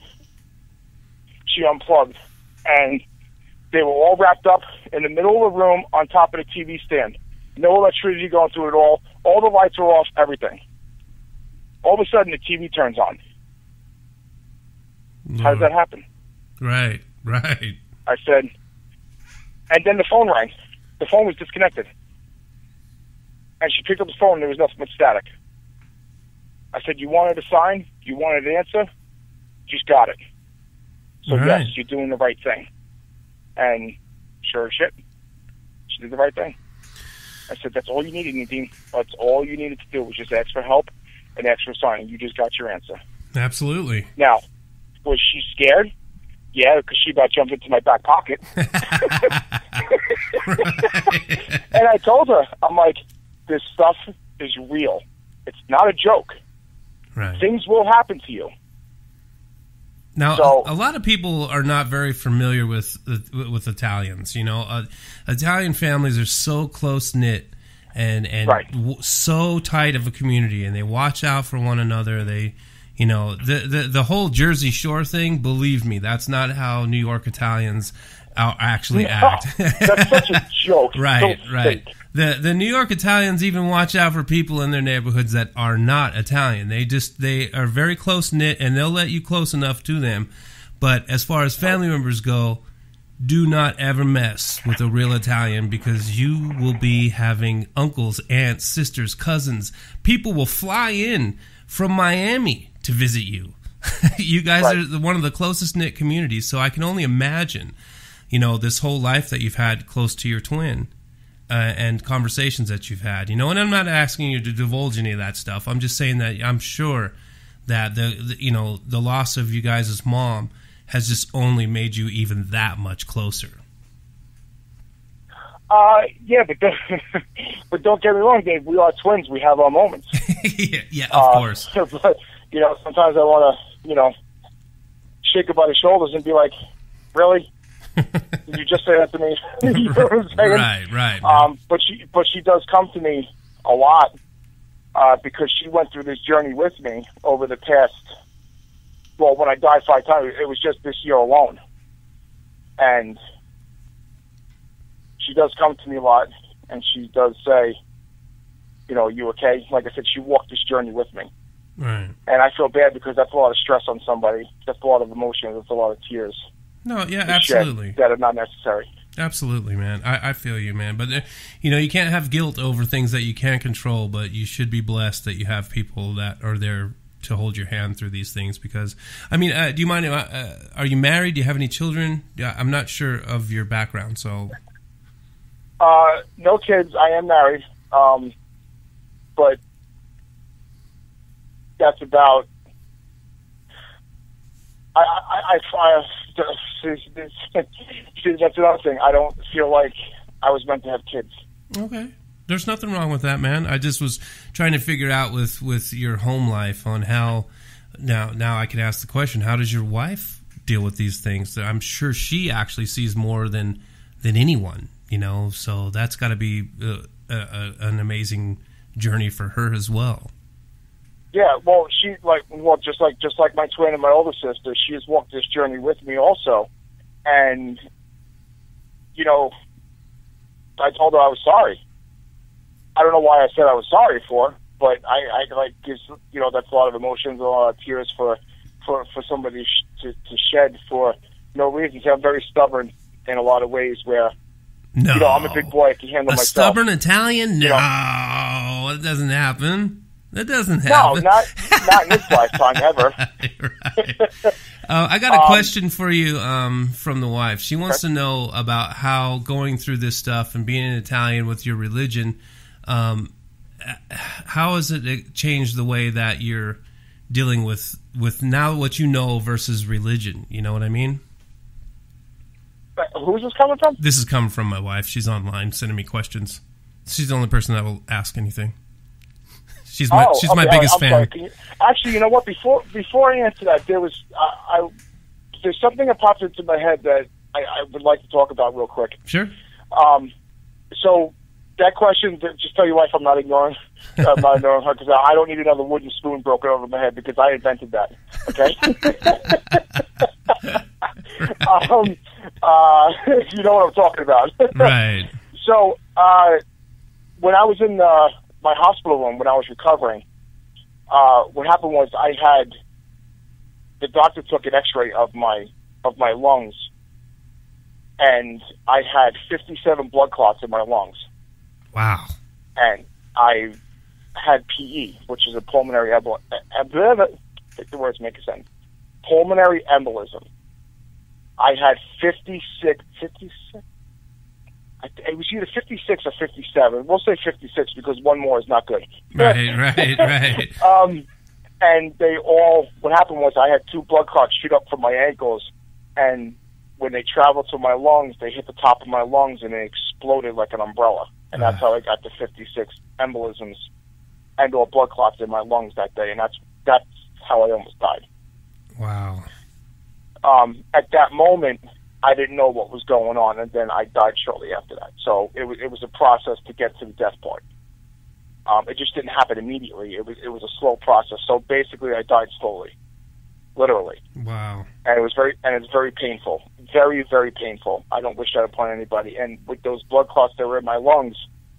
she unplugged, and they were all wrapped up in the middle of the room on top of the T V stand. No electricity going through it all. All the lights are off, everything. All of a sudden, the T V turns on. Lord. How does that happen? Right, right. I said, and then the phone rang. The phone was disconnected. And she picked up the phone, and there was nothing but static. I said, you wanted a sign? You wanted an answer? Just got it. So, right. yes, you're doing the right thing. And sure as shit, she did the right thing. I said, that's all you needed, Nadine. That's all you needed to do was just ask for help and ask for a sign. You just got your answer. Absolutely. Now, was she scared? Yeah, because she about jumped into my back pocket. And I told her, I'm like, this stuff is real. It's not a joke. Right. Things will happen to you. Now, so, a, a lot of people are not very familiar with with Italians. You know, uh, Italian families are so close knit and and right. w- so tight of a community, and they watch out for one another. They, you know, the the the whole Jersey Shore thing. Believe me, that's not how New York Italians out actually act. That's such a joke. Right, so right. Fake. The the New York Italians even watch out for people in their neighborhoods that are not Italian. They just they are very close knit, and they'll let you close enough to them. But as far as family members go, do not ever mess with a real Italian, because you will be having uncles, aunts, sisters, cousins. People will fly in from Miami to visit you. You guys right. are one of the closest knit communities, so I can only imagine, you know, this whole life that you've had close to your twin. Uh, and conversations that you've had, you know, and I'm not asking you to divulge any of that stuff. I'm just saying that I'm sure that the, the you know, the loss of you guys' mom has just only made you even that much closer. Uh, yeah, but don't, but don't get me wrong, Dave. We are twins. We have our moments. yeah, yeah, of uh, course. But, you know, sometimes I want to, you know, shake her by the shoulders and be like, really? Did you just say that to me? You know what I'm saying? Right, right. Um, but she, but she does come to me a lot uh, because she went through this journey with me over the past. Well, when I died five times, it was just this year alone, and she does come to me a lot, and she does say, you know, "You okay?" Like I said, she walked this journey with me, Right. And I feel bad because that's a lot of stress on somebody. That's a lot of emotions. That's a lot of tears. No, yeah, absolutely. That are not necessary. Absolutely, man. I, I feel you, man. But, uh, you know, you can't have guilt over things that you can't control, but you should be blessed that you have people that are there to hold your hand through these things. Because, I mean, uh, do you mind, uh, uh, are you married? Do you have any children? Yeah, I'm not sure of your background, so. Uh, no kids. I am married. Um, but that's about, I, I, I, I that's another thing. I don't feel like I was meant to have kids. Okay. There's nothing wrong with that, man. I just was trying to figure out with, with your home life on how, now now I can ask the question, how does your wife deal with these things? I'm sure she actually sees more than than anyone, you know, so that's got to be a, a, an amazing journey for her as well. Yeah, well, she like well, just like just like my twin and my older sister, she has walked this journey with me also, and you know, I told her I was sorry. I don't know why I said I was sorry for, but I, I like just, you know, that's a lot of emotions, a lot of tears for for for somebody sh- to to shed for no reason. So I'm very stubborn in a lot of ways. Where no, you know, I'm a big boy, I can handle a myself. Stubborn Italian? No, you know? It doesn't happen. That doesn't No, happen. not not in this lifetime ever. Right. Uh, I got a Um, question for you um, from the wife. She wants okay. to know about how going through this stuff and being an Italian with your religion, um, how has it changed the way that you're dealing with with now what you know versus religion? You know what I mean? Who's this coming from? This is coming from my wife. She's online sending me questions. She's the only person that will ask anything. She's my oh, she's okay, my biggest I'm fan. sorry. Can you, actually, you know what? Before before I answer that, there was uh, I there's something that popped into my head that I, I would like to talk about real quick. Sure. Um, so that question, just tell your wife I'm not ignoring. I'm not ignoring her because I don't need another wooden spoon broken over my head because I invented that. Okay. um, uh, you know what I'm talking about, Right. So uh, when I was in the my hospital room when I was recovering, uh, what happened was I had the doctor took an X-ray of my of my lungs, and I had fifty-seven blood clots in my lungs. Wow. And I had P E, which is a pulmonary embolism. Take the words make sense. Pulmonary embolism. I had fifty-six, fifty-six. It was either fifty-six or fifty-seven. We'll say fifty-six because one more is not good. Right, right, right. um, and they all, what happened was I had two blood clots shoot up from my ankles, and when they traveled to my lungs, they hit the top of my lungs and they exploded like an umbrella. And that's how I got the fifty-six embolisms and or blood clots in my lungs that day. And that's that's how I almost died. Wow. Um, at that moment, I didn't know what was going on, and then I died shortly after that. So it was it was a process to get to the death part. Um, it just didn't happen immediately. It was it was a slow process. So basically, I died slowly, literally. Wow. And it was very and it's very painful, very very painful. I don't wish that upon anybody. And with those blood clots that were in my lungs,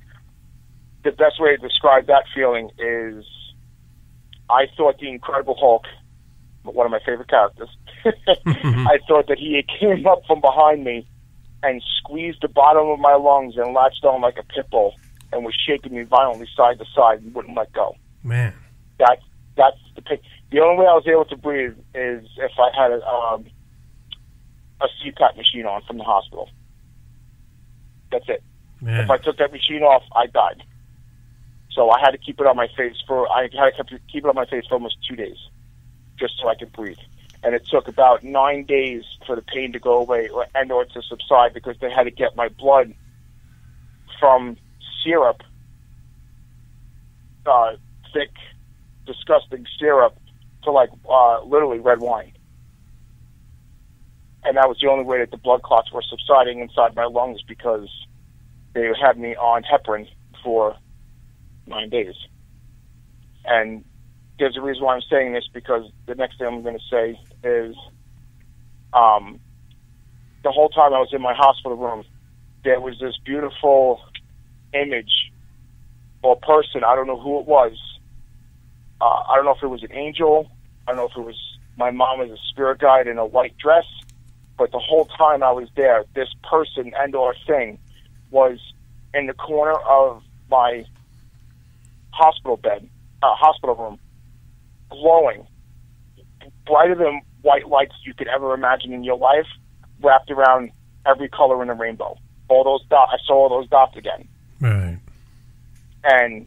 the best way to describe that feeling is, I thought the Incredible Hulk, one of my favorite characters, I thought that he came up from behind me and squeezed the bottom of my lungs and latched on like a pit bull and was shaking me violently side to side and wouldn't let go. Man. That, that's the pain. The only way I was able to breathe is if I had a, um, a C PAP machine on from the hospital. That's it. Man. If I took that machine off, I died. So I had to keep it on my face for, I had to keep it on my face for almost two days just so I could breathe. And it took about nine days for the pain to go away or, and or to subside because they had to get my blood from syrup, uh, thick, disgusting syrup, to like uh, literally red wine. And that was the only way that the blood clots were subsiding inside my lungs because they had me on heparin for nine days. And there's a reason why I'm saying this, because the next thing I'm going to say is um, the whole time I was in my hospital room, there was this beautiful image or person, I don't know who it was, Uh, I don't know if it was an angel. I don't know if it was my mom as a spirit guide in a white dress. But the whole time I was there, this person and or thing was in the corner of my hospital bed, uh, hospital room, glowing, brighter than white lights you could ever imagine in your life, wrapped around every color in the rainbow. All those dots, I saw all those dots again. Right. And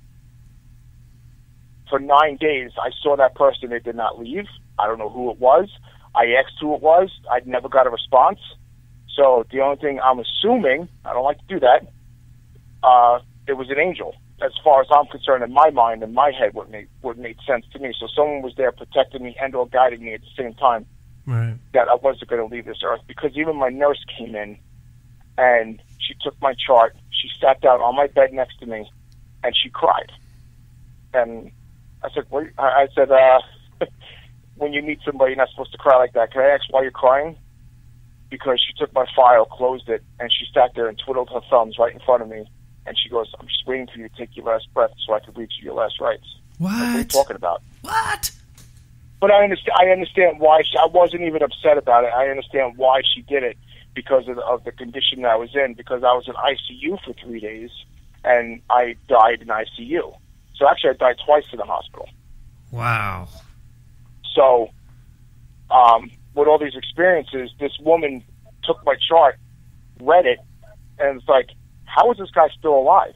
for nine days, I saw that person. They did not leave. I don't know who it was. I asked who it was. I never got a response. So the only thing I'm assuming, I don't like to do that, uh, it was an angel. As far as I'm concerned, in my mind, in my head, what made, what made sense to me. So someone was there protecting me and or guiding me at the same time. Right. That I wasn't going to leave this earth. Because even my nurse came in, and she took my chart. She sat down on my bed next to me, and she cried. And I said, what? I said, uh, when you meet somebody, you're not supposed to cry like that. Can I ask why you're crying? Because she took my file, closed it, and she sat there and twiddled her thumbs right in front of me. And she goes, I'm just waiting for you to take your last breath so I can reach your last rites. What? Like, what are you talking about? What? But I understand, I understand why. She, I wasn't even upset about it. I understand why she did it because of the, of the condition that I was in, because I was in I C U for three days, and I died in I C U. So actually, I died twice in the hospital. Wow. So, um, with all these experiences, this woman took my chart, read it, and it's like, how is this guy still alive?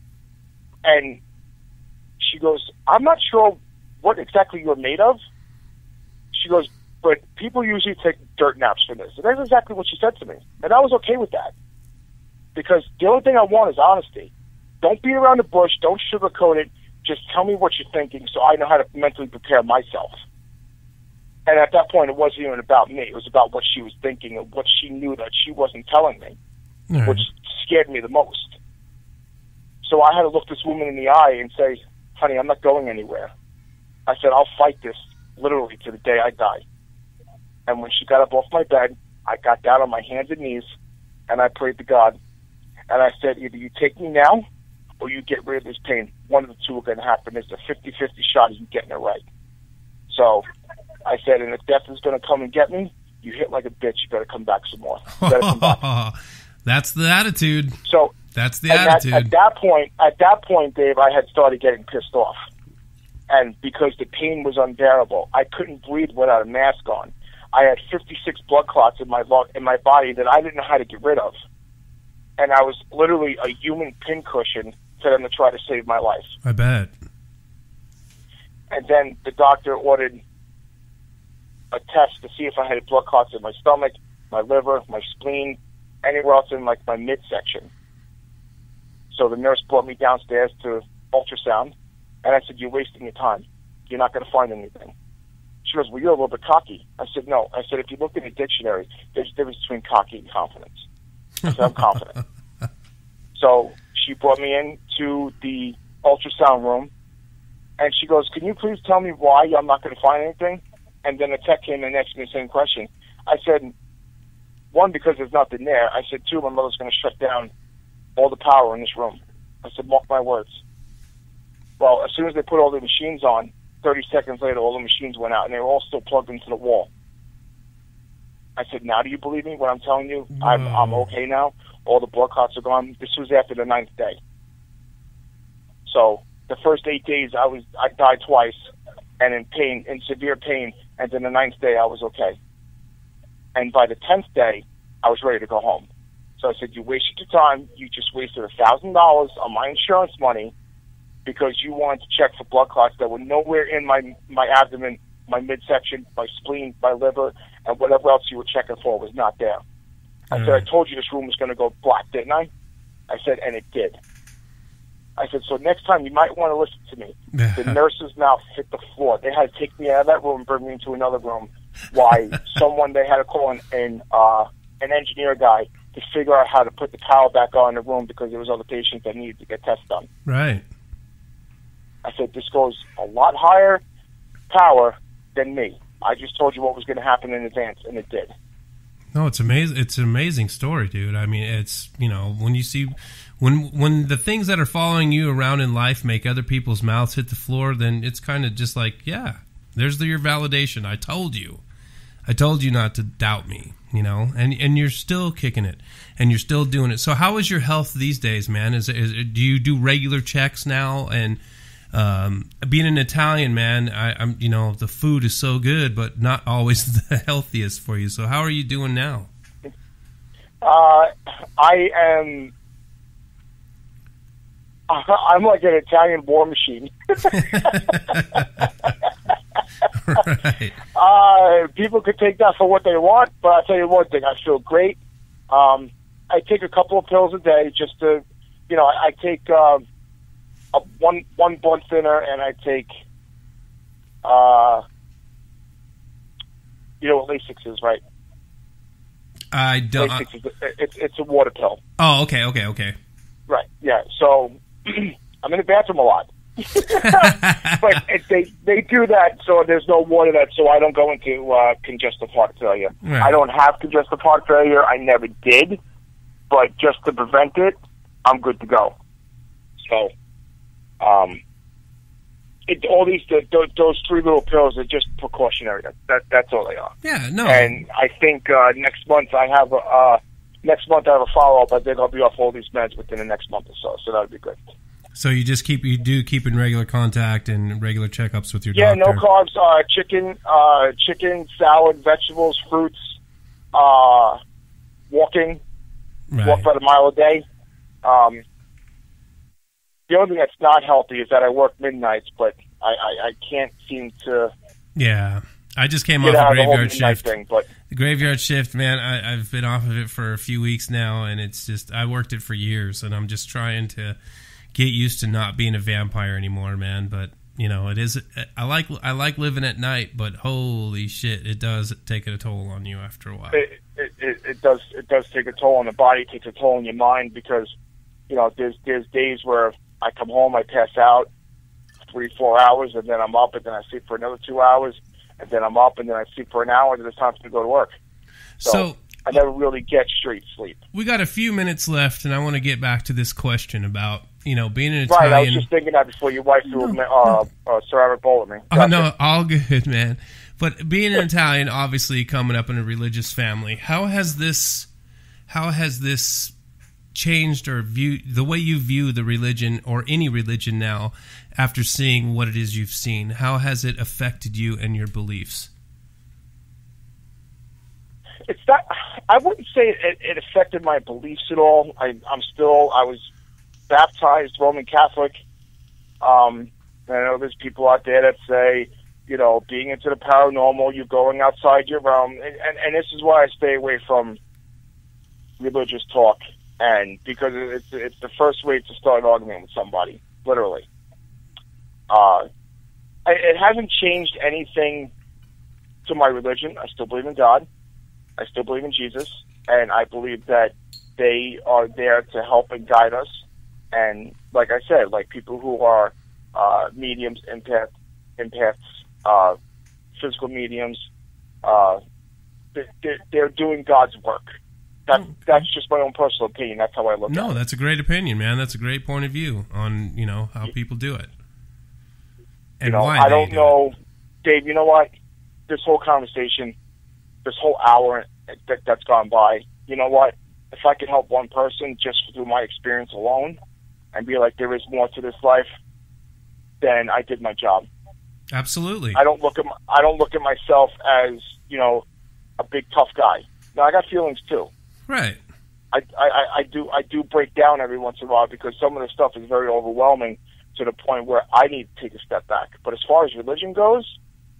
And she goes, I'm not sure what exactly you're made of. She goes, but people usually take dirt naps for this. And that's exactly what she said to me. And I was okay with that. Because the only thing I want is honesty. Don't beat around the bush. Don't sugarcoat it. Just tell me what you're thinking so I know how to mentally prepare myself. And at that point, it wasn't even about me. It was about what she was thinking and what she knew that she wasn't telling me, Right. which scared me the most. So I had to look this woman in the eye and say, honey, I'm not going anywhere. I said, I'll fight this literally to the day I die. And when she got up off my bed, I got down on my hands and knees, and I prayed to God. And I said, either you take me now or you get rid of this pain. One of the two are going to happen. There's a fifty-fifty shot of you getting it right. So I said, and if death is going to come and get me, you hit like a bitch. You better come back some more. You better come back. That's the attitude. So That's the and attitude. At, at that point, at that point, Dave, I had started getting pissed off. And because the pain was unbearable, I couldn't breathe without a mask on. I had fifty-six blood clots in my lung, in my body that I didn't know how to get rid of. And I was literally a human pincushion for them to try to save my life. I bet. And then the doctor ordered a test to see if I had blood clots in my stomach, my liver, my spleen, anywhere else in like my midsection. So the nurse brought me downstairs to ultrasound, and I said, you're wasting your time. You're not going to find anything. She goes, well, you're a little bit cocky. I said, no. I said, if you look in the dictionary, there's a difference between cocky and confidence. I said, I'm confident. So she brought me into the ultrasound room, and she goes, can you please tell me why I'm not going to find anything? And then the tech came and asked me the same question. I said, one, because there's nothing there. I said, two, my mother's going to shut down all the power in this room. I said, mark my words. Well, as soon as they put all the machines on, thirty seconds later, all the machines went out, and they were all still plugged into the wall. I said, now do you believe me when I'm telling you I'm, I'm okay now? All the blood clots are gone. This was after the ninth day. So the first eight days, I was I died twice, and in pain, in severe pain, and then the ninth day, I was okay. And by the tenth day, I was ready to go home. So I said, you wasted your time. You just wasted one thousand dollars on my insurance money because you wanted to check for blood clots that were nowhere in my my abdomen, my midsection, my spleen, my liver, and whatever else you were checking for was not there. I said, I told you this room was going to go black, didn't I? I said, and it did. I said, so next time you might want to listen to me. The nurse's mouth hit the floor. They had to take me out of that room and bring me into another room. Why? Someone, they had to call an, an, uh, an engineer guy to figure out how to put the power back on in the room because there was other patients that needed to get tests done. Right. I said, this goes a lot higher power than me. I just told you what was going to happen in advance, and it did. No, it's amazing. It's an amazing story, dude. I mean, it's, you know, when you see, when when the things that are following you around in life make other people's mouths hit the floor, then it's kind of just like, yeah, there's the, your validation. I told you. I told you not to doubt me, you know, and and you're still kicking it, and you're still doing it. So how is your health these days, man? Is, is do you do regular checks now? And um, being an Italian, man, I, I'm you know the food is so good, but not always the healthiest for you. So how are you doing now? Uh, I am. I'm like an Italian war machine. Right. Uh, people could take that for what they want, but I'll tell you one thing: I feel great. Um, I take a couple of pills a day just to, you know, I, I take uh, a one one blood thinner, and I take, uh, you know what Lasix is, right? I don't. Lasix is a, it's it's a water pill. Oh, okay, okay, okay. Right. Yeah. So I'm in the bathroom a lot. But it, they they do that so there's no water that so I don't go into uh, congestive heart failure. Right. I don't have congestive heart failure. I never did, but just to prevent it, I'm good to go. So, um, it, all these the, those, those three little pills are just precautionary. That, that that's all they are. Yeah. No. And I think uh, next month I have a uh, next month I have a follow up. I think I'll be off all these meds within the next month or so. So that'll be good. So you just keep you do keep in regular contact and regular checkups with your yeah, doctor. Yeah, no carbs. Uh, chicken, uh, chicken, salad, vegetables, fruits. Uh, walking, Right. walk about a mile a day. Um, the only thing that's not healthy is that I work midnights, but I, I, I can't seem to. Yeah, I just came get off out a of the whole graveyard midnight shift. thing, but The graveyard shift, man, I, I've been off of it for a few weeks now, and it's just I worked it for years, and I'm just trying to get used to not being a vampire anymore, man. But you know, it is. I like I like living at night, but holy shit, it does take a toll on you after a while. It, it, it, it does it does take a toll on the body, it takes a toll on your mind because you know there's there's days where I come home, I pass out three four hours, and then I'm up, and then I sleep for another two hours, and then I'm up, and then I sleep for an hour, and then it's time to go to work. So, So I never really get straight sleep. we got a few minutes left, and I want to get back to this question about you know being an Right, Italian. I was just thinking that before your wife threw a uh, uh, ceramic bowl at me. Oh, Gotcha. no, all good, man. But being an Italian, obviously coming up in a religious family, how has this, how has this changed or view the way you view the religion or any religion now after seeing what it is you've seen? How has it affected you and your beliefs? It's not. I wouldn't say it, it affected my beliefs at all. I, I'm still. I was baptized Roman Catholic. Um, I know there's people out there that say, you know, being into the paranormal, you're going outside your realm, and, and, and this is why I stay away from religious talk, and because it's it's the first way to start an argument with somebody, literally. Uh, it hasn't changed anything to my religion. I still believe in God. I still believe in Jesus, and I believe that they are there to help and guide us. And like I said, like people who are uh, mediums, empath, empaths, uh, physical mediums, uh, they're, they're doing God's work. That, that's just my own personal opinion. That's how I look at it. No, that's a great opinion, man. That's a great point of view on you know how people do it and you know, why I they don't do know, it. Dave. You know what? This whole conversation, this whole hour that, that's gone by. You know what? If I could help one person just through my experience alone, and be like, there is more to this life, then I did my job. Absolutely. I don't look at my, I don't look at myself as you know a big tough guy. Now I got feelings too. Right. I, I, I do I do break down every once in a while because some of the stuff is very overwhelming to the point where I need to take a step back. But as far as religion goes,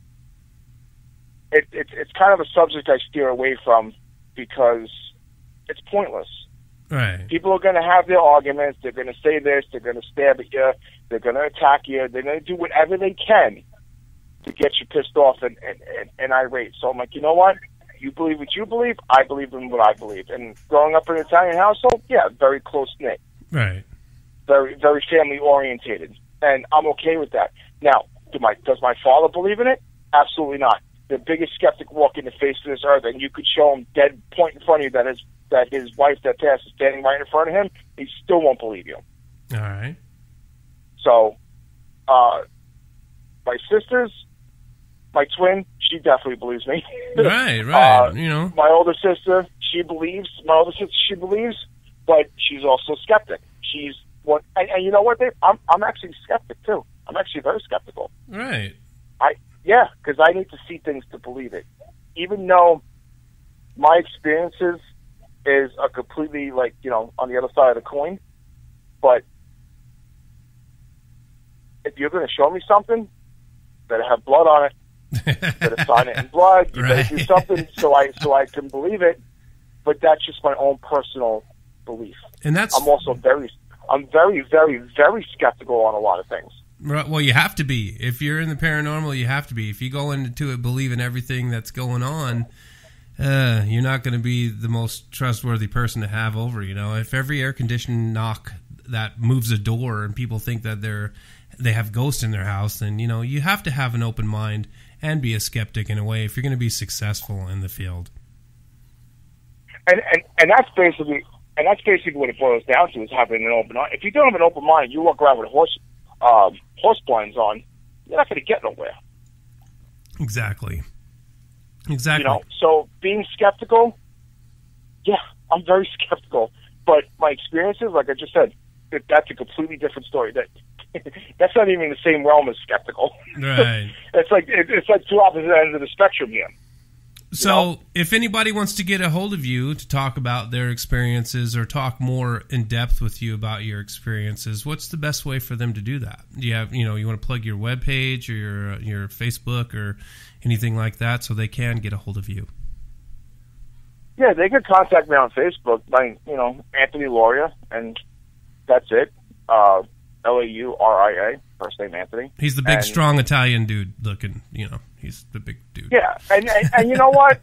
it, it it's kind of a subject I steer away from because it's pointless. Right. People are going to have their arguments. They're going to say this. They're going to stab at you. They're going to attack you. They're going to do whatever they can to get you pissed off and, and, and, and irate. So I'm like, you know what? You believe what you believe. I believe in what I believe. And growing up in an Italian household, yeah, very close-knit. Right. Very, very family-orientated. And I'm okay with that. Now, do my, does my father believe in it? Absolutely not. the biggest skeptic walking the face of this earth, and you could show him dead point in front of you that his that his wife that passed is standing right in front of him, he still won't believe you. All right. So, uh, my sisters, my twin, she definitely believes me. Right, right. uh, you know, my older sister, she believes. My older sister, she believes, but she's also a skeptic. She's what, and, and you know what, Dave? I'm I'm actually a skeptic too. I'm actually very skeptical. right. I yeah, because I need to see things to believe it. Even though my experiences is a completely, like, you know, on the other side of the coin, but if you're going to show me something, better have blood on it. Better sign it in blood. You Right. better do something so I so I can believe it. But that's just my own personal belief. And that's I'm also very, I'm very, very, very skeptical on a lot of things. right, well, you have to be. If you're in the paranormal, you have to be. If you go into it believing everything that's going on, uh, you're not going to be the most trustworthy person to have over. You know, if every air conditioning knock that moves a door and people think that they're they have ghosts in their house, then you know you have to have an open mind and be a skeptic in a way if you're going to be successful in the field. And, and and that's basically and that's basically what it boils down to, is having an open mind. If you don't have an open mind, you walk around with horse um, horse blinds on, you're not going to get nowhere. Exactly. Exactly. You know, so being skeptical, yeah, I'm very skeptical. But my experiences, like I just said, that that's a completely different story. That that's not even the same realm as skeptical. Right. it's like it, it's like two opposite ends of the spectrum here. So, know? if anybody wants to get a hold of you to talk about their experiences or talk more in depth with you about your experiences, what's the best way for them to do that? Do you have, you know, you want to plug your webpage or your your Facebook or anything like that so they can get a hold of you? Yeah, they could contact me on Facebook by, you know, Anthony Lauria, and that's it. Uh, L A U R I A, first name Anthony. He's the big, and, strong Italian dude looking, you know, he's the big dude. Yeah, and, and, and you know what?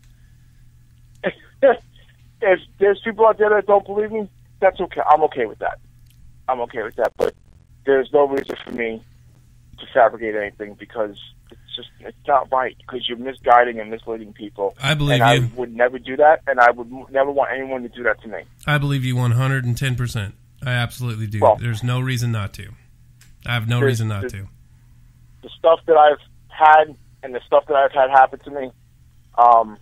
If there's people out there that don't believe me, that's okay. I'm okay with that. I'm okay with that, but there's no reason for me to fabricate anything because it's just, it's not right, because you're misguiding and misleading people. I believe and you. I would never do that, and I would never want anyone to do that to me. I believe you one hundred ten percent. I absolutely do. Well, There's no reason not to. I have no there's- reason not there's- to. The stuff that I've had and the stuff that I've had happen to me, um,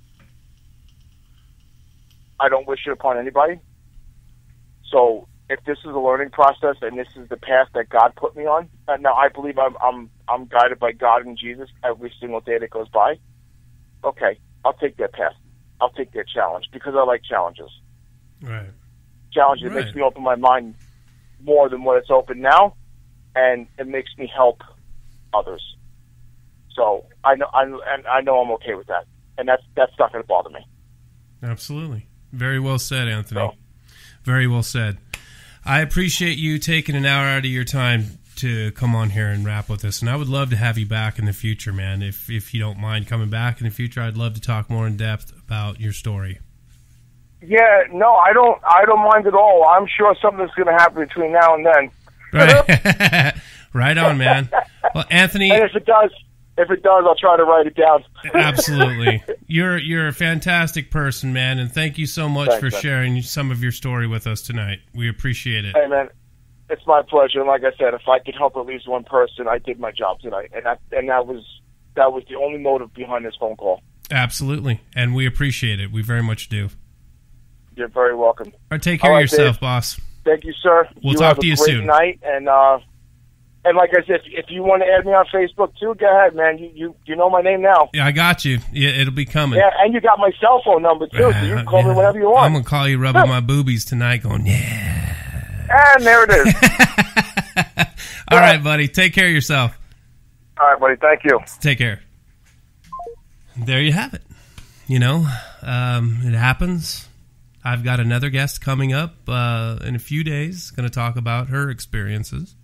I don't wish it upon anybody. So if this is a learning process and this is the path that God put me on, and now I believe I'm I'm I'm guided by God and Jesus every single day that goes by. Okay, I'll take that path. I'll take that challenge because I like challenges. Right. Challenge it Right. makes me open my mind more than what it's open now, and it makes me help others. So I know I and I know I'm okay with that, and that's that's not going to bother me. Absolutely. Very well said, Anthony. So, Very well said. I appreciate you taking an hour out of your time to come on here and rap with us, and I would love to have you back in the future, man. If if you don't mind coming back in the future, I'd love to talk more in depth about your story. yeah, no, I don't. I don't mind at all. I'm sure something's going to happen between now and then. Right. Right on, man. Well, Anthony, And if it does, if it does, I'll try to write it down. absolutely. You're you're a fantastic person, man, and thank you so much Thanks, for man. sharing some of your story with us tonight. We appreciate it. Hey, man, it's my pleasure. And like I said, if I could help at least one person, I did my job tonight, and that and that was that was the only motive behind this phone call. Absolutely, and we appreciate it. We very much do. You're very welcome. All right, take care All of right, yourself, Dave. boss. Thank you, sir. We'll you talk have to a you great soon. night, and uh, and like I said, if, if you want to add me on Facebook too, go ahead, man. You you, you know my name now. Yeah, I got you. Yeah, it'll be coming. Yeah, and you got my cell phone number too, so you can call Yeah. me whenever you want. I'm gonna call you rubbing my boobies tonight, going yeah. And there it is. All right, buddy. Take care of yourself. All right, buddy. Thank you. Take care. There you have it. You know, um, it happens. I've got another guest coming up uh, in a few days, going to talk about her experiences.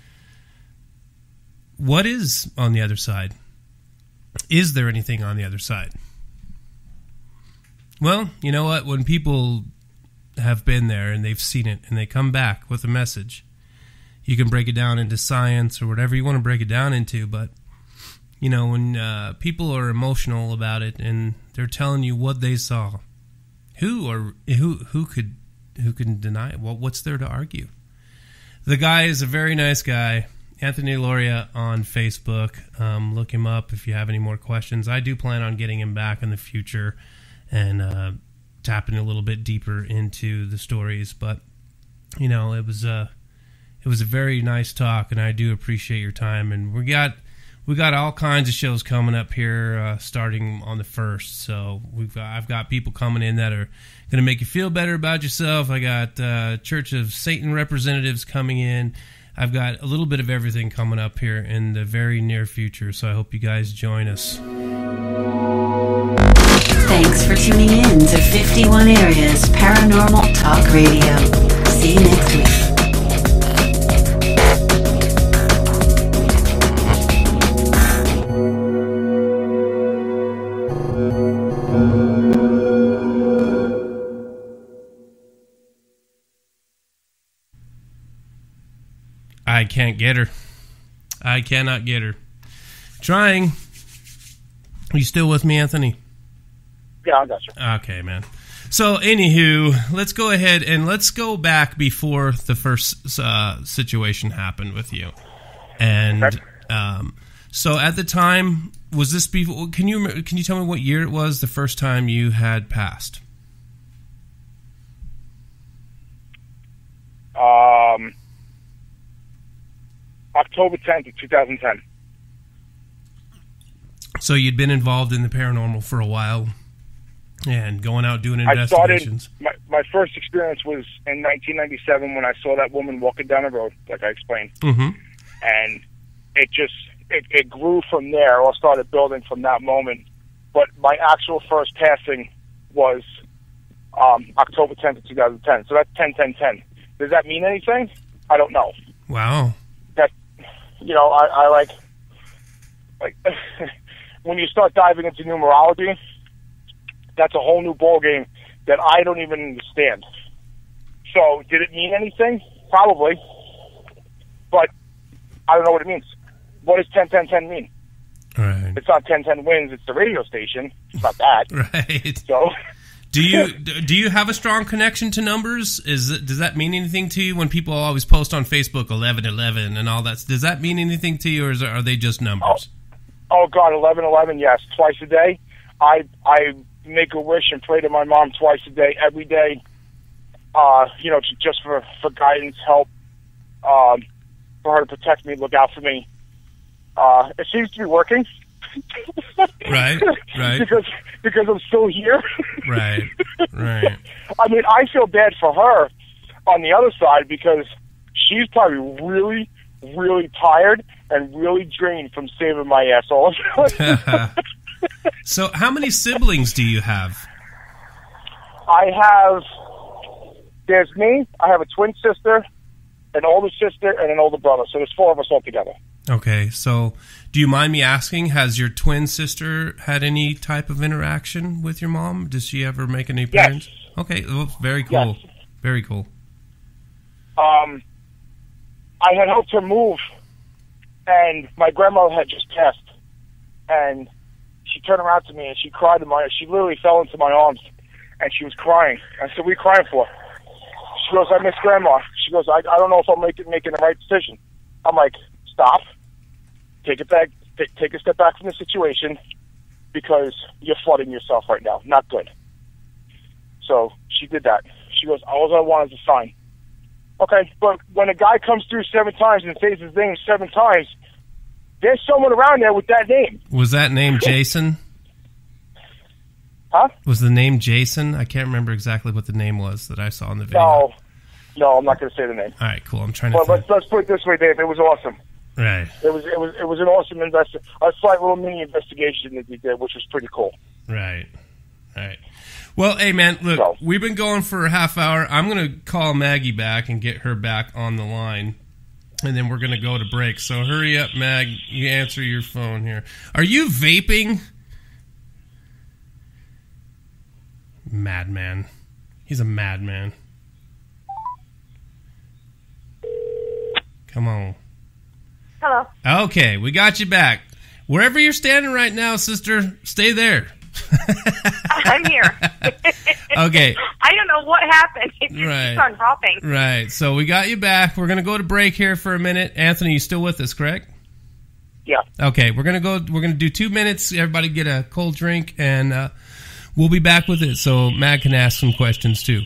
What is on the other side? Is there anything on the other side? Well, you know what? When people have been there and they've seen it and they come back with a message, you can break it down into science or whatever you want to break it down into, but you know, when uh, people are emotional about it and they're telling you what they saw, who or who who could who can deny it? Well, what's there to argue? The guy is a very nice guy, Anthony Lauria on Facebook. Um, look him up if you have any more questions. I do plan on getting him back in the future and uh, tapping a little bit deeper into the stories. But you know, it was a it was a very nice talk, and I do appreciate your time. And we got we got all kinds of shows coming up here, uh, starting on the first. So we've got, I've got people coming in that are going to make you feel better about yourself. I got uh, Church of Satan representatives coming in. I've got a little bit of everything coming up here in the very near future. So I hope you guys join us. Thanks for tuning in to fifty-one Areas Paranormal Talk Radio. See you next week. I can't get her. I cannot get her. Trying. Are you still with me, Anthony? Yeah, I got you. Okay, man. So, anywho, let's go ahead and let's go back before the first uh, situation happened with you. And Okay. um, so, at the time, was this before? Can you can you tell me what year it was the first time you had passed? Um, October tenth of two thousand ten. So you'd been involved in the paranormal for a while and going out doing I started, investigations. my, my first experience was in nineteen ninety-seven when I saw that woman walking down the road, like I explained. Mm-hmm. And it just, it, it grew from there, or started building from that moment. But my actual first passing was um, October tenth of two thousand ten. So that's ten ten ten. Does that mean anything? I don't know. Wow. That, you know, I, I like, like when you start diving into numerology, that's a whole new ballgame that I don't even understand. So, did it mean anything? Probably. But I don't know what it means. What does ten ten ten mean? Right. It's not ten ten wins, it's the radio station. It's not that. Right. So, Do you do you have a strong connection to numbers? Is it, does that mean anything to you when people always post on Facebook eleven eleven and all that? Does that mean anything to you, or is it, are they just numbers? oh, oh God, eleven eleven, yes, twice a day. I I make a wish and pray to my mom twice a day, every day. Uh, you know, just for for guidance, help, um, for her to protect me, look out for me. Uh, it seems to be working. Right, right. because because I'm still here. Right, right. I mean, I feel bad for her on the other side because she's probably really, really tired and really drained from saving my ass all. So, how many siblings do you have? I have. There's me. I have a twin sister, an older sister, and an older brother. So there's four of us all together. Okay, so do you mind me asking, has your twin sister had any type of interaction with your mom? Does she ever make any appearance? Yes. Okay, well, very cool. Yes. Very cool. Um, I had helped her move, and my grandmother had just passed, and she turned around to me and she cried in my. She literally fell into my arms, and she was crying. I said, "What are you crying for?" She goes, "I miss Grandma." She goes, "I, I don't know if I'm making making the right decision." I'm like, "Stop. Take it back. T- take a step back from the situation, because you're flooding yourself right now. Not good." So she did that. She goes, "All I want is a sign." Okay, but when a guy comes through seven times and says his name seven times, there's someone around there with that name. Was that name Jason? Huh? Was the name Jason? I can't remember exactly what the name was that I saw in the video. No, no, I'm not going to say the name. All right, cool. I'm trying to. But Think. let's let's put it this way, Dave. It was awesome. Right. It was it was it was an awesome invest a slight little mini investigation that we did, which was pretty cool. Right. Right. Well, hey man, look, So. we've been going for a half hour. I'm gonna call Maggie back and get her back on the line, and then we're gonna go to break. So hurry up, Mag. You answer your phone here. Are you vaping? Madman. He's a madman. Come on. Hello. Okay, we got you back. Wherever you're standing right now, sister, stay there. I'm here. Okay. I don't know what happened. It just Right. keeps on dropping. Right. So we got you back. We're going to go to break here for a minute. Anthony, you still with us, correct? Yeah. Okay. We're going to go. We're going to do two minutes. Everybody get a cold drink, and uh, we'll be back with it. So Matt can ask some questions too.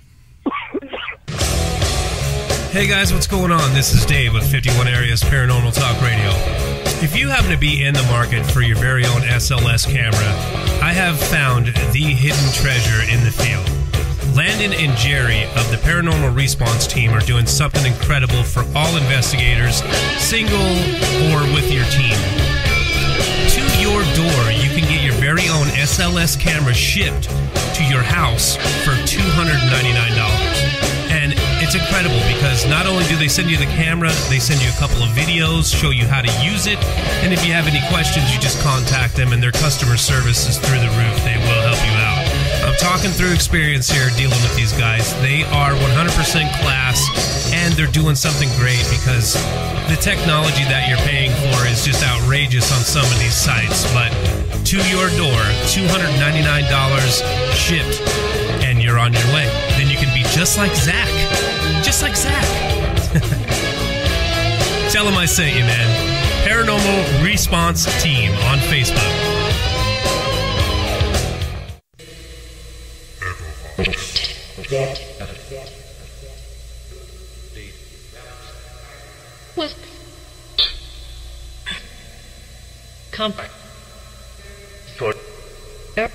Hey guys, what's going on? This is Dave with fifty-one Areas Paranormal Talk Radio. If you happen to be in the market for your very own S L S camera, I have found the hidden treasure in the field. Landon and Jerry of the Paranormal Response Team are doing something incredible for all investigators, single or with your team. To your door, you can get your very own S L S camera shipped to your house for two hundred ninety-nine dollars. And it's incredible because not only do they send you the camera, they send you a couple of videos, show you how to use it, and if you have any questions, you just contact them, and their customer service is through the roof. They will help you out. I'm talking through experience here dealing with these guys. They are one hundred percent class, and they're doing something great because the technology that you're paying for is just outrageous on some of these sites. But to your door, two hundred ninety-nine dollars shipped, and you're on your way. Then you can be just like Zach. Just like Zach. Tell him I sent you, man. Paranormal Response Team on Facebook. Was comfort for the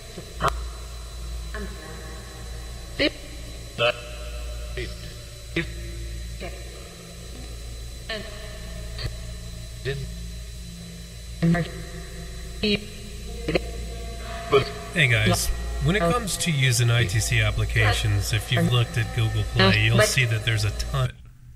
Hey guys, when it comes to using I T C applications, if you've looked at Google Play, you'll see that there's a ton.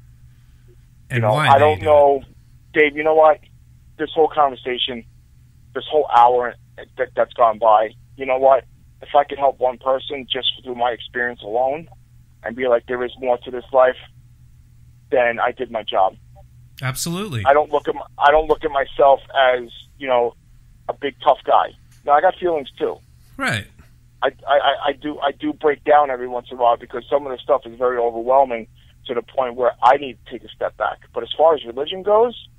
And You know, why I they don't do know, Dave. You know what? This whole conversation, this whole hour that, that's gone by. You know what? If I could help one person just through my experience alone, and be like, there is more to this life, then I did my job. it. Absolutely. I don't look at my, I don't look at myself as, you know, a big tough guy. No, I got feelings too. Right. I, I, I do I do break down every once in a while because some of the stuff is very overwhelming to the point where I need to take a step back. But as far as religion goes,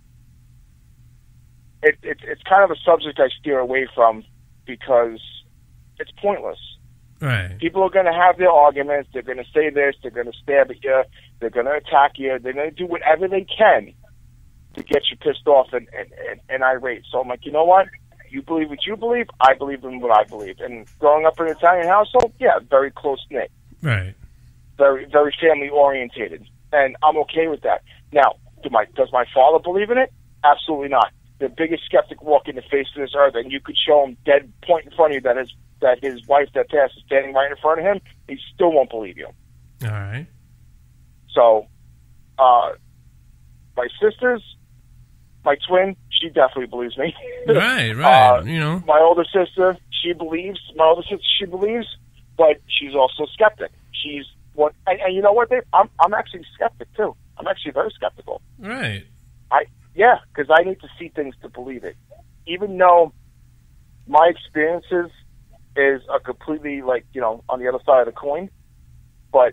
it, it it's kind of a subject I steer away from because it's pointless. Right. People are going to have their arguments. They're going to say this. They're going to stab at you. They're going to attack you. They're going to do whatever they can to get you pissed off and, and, and, and irate. So I'm like, you know what? You believe what you believe. I believe in what I believe. And growing up in an Italian household, yeah, very close-knit. Right. Very, very family-orientated. And I'm okay with that. Now, do my, does my father believe in it? Absolutely not. The biggest skeptic walking the face of this earth, and you could show him dead point in front of you that his, that his wife that passed is standing right in front of him, he still won't believe you. All right. So, uh, my sisters, my twin, she definitely believes me. Right, right. uh, you know. My older sister, she believes. My older sister, she believes, but she's also a skeptic. She's what, and, and you know what, Dave? I'm I'm actually a skeptic too. I'm actually very skeptical. Right. I yeah, because I need to see things to believe it. Even though my experiences is a completely like you know on the other side of the coin, but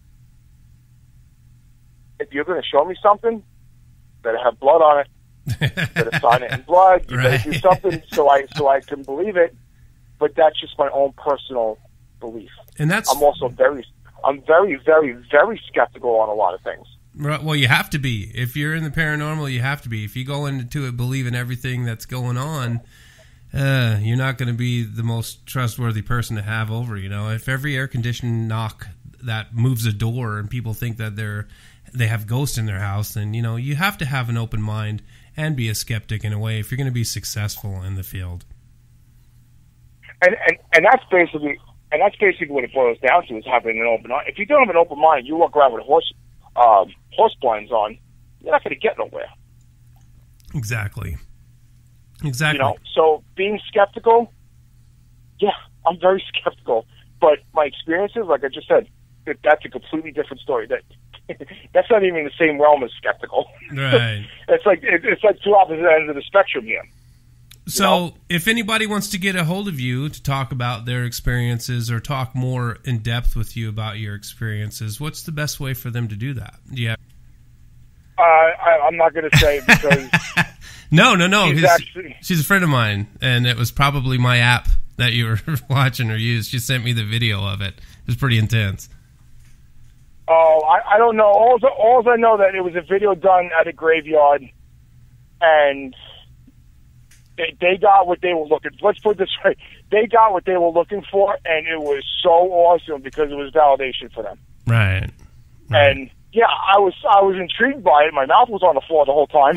if you're going to show me something, better have blood on it. You better sign it in blood. You Right. better do something so I so I can believe it. But that's just my own personal belief. And that's I'm also very, I'm very, very, very skeptical on a lot of things. right, well, you have to be. If you're in the paranormal, you have to be. If you go into it believing everything that's going on, uh, you're not going to be the most trustworthy person to have over. You know, if every air conditioning knock that moves a door and people think that they're they have ghosts in their house, then you know you have to have an open mind and be a skeptic in a way if you're going to be successful in the field. And and and that's basically and that's basically what it boils down to is having an open mind. If you don't have an open mind, you walk around with horse um, horse blinds on, you're not going to get nowhere. Exactly. Exactly. You know, so being skeptical, yeah, I'm very skeptical. But my experiences, like I just said, that that's a completely different story. That that's not even the same realm as skeptical. Right. It's like it, it's like two opposite ends of the spectrum here. So, know? if anybody wants to get a hold of you to talk about their experiences or talk more in depth with you about your experiences, what's the best way for them to do that? Do you have... Uh, I, I'm not going to say because... no, no, no. She's, She's, actually, she's a friend of mine, and it was probably my app that you were watching or used. She sent me the video of it. It was pretty intense. Oh, I, I don't know. All, all I know that it was a video done at a graveyard, and they, they got what they were looking for. Let's put it this way. They got what they were looking for, and it was so awesome because it was validation for them. Right. right. And, yeah, I was I was intrigued by it. My mouth was on the floor the whole time.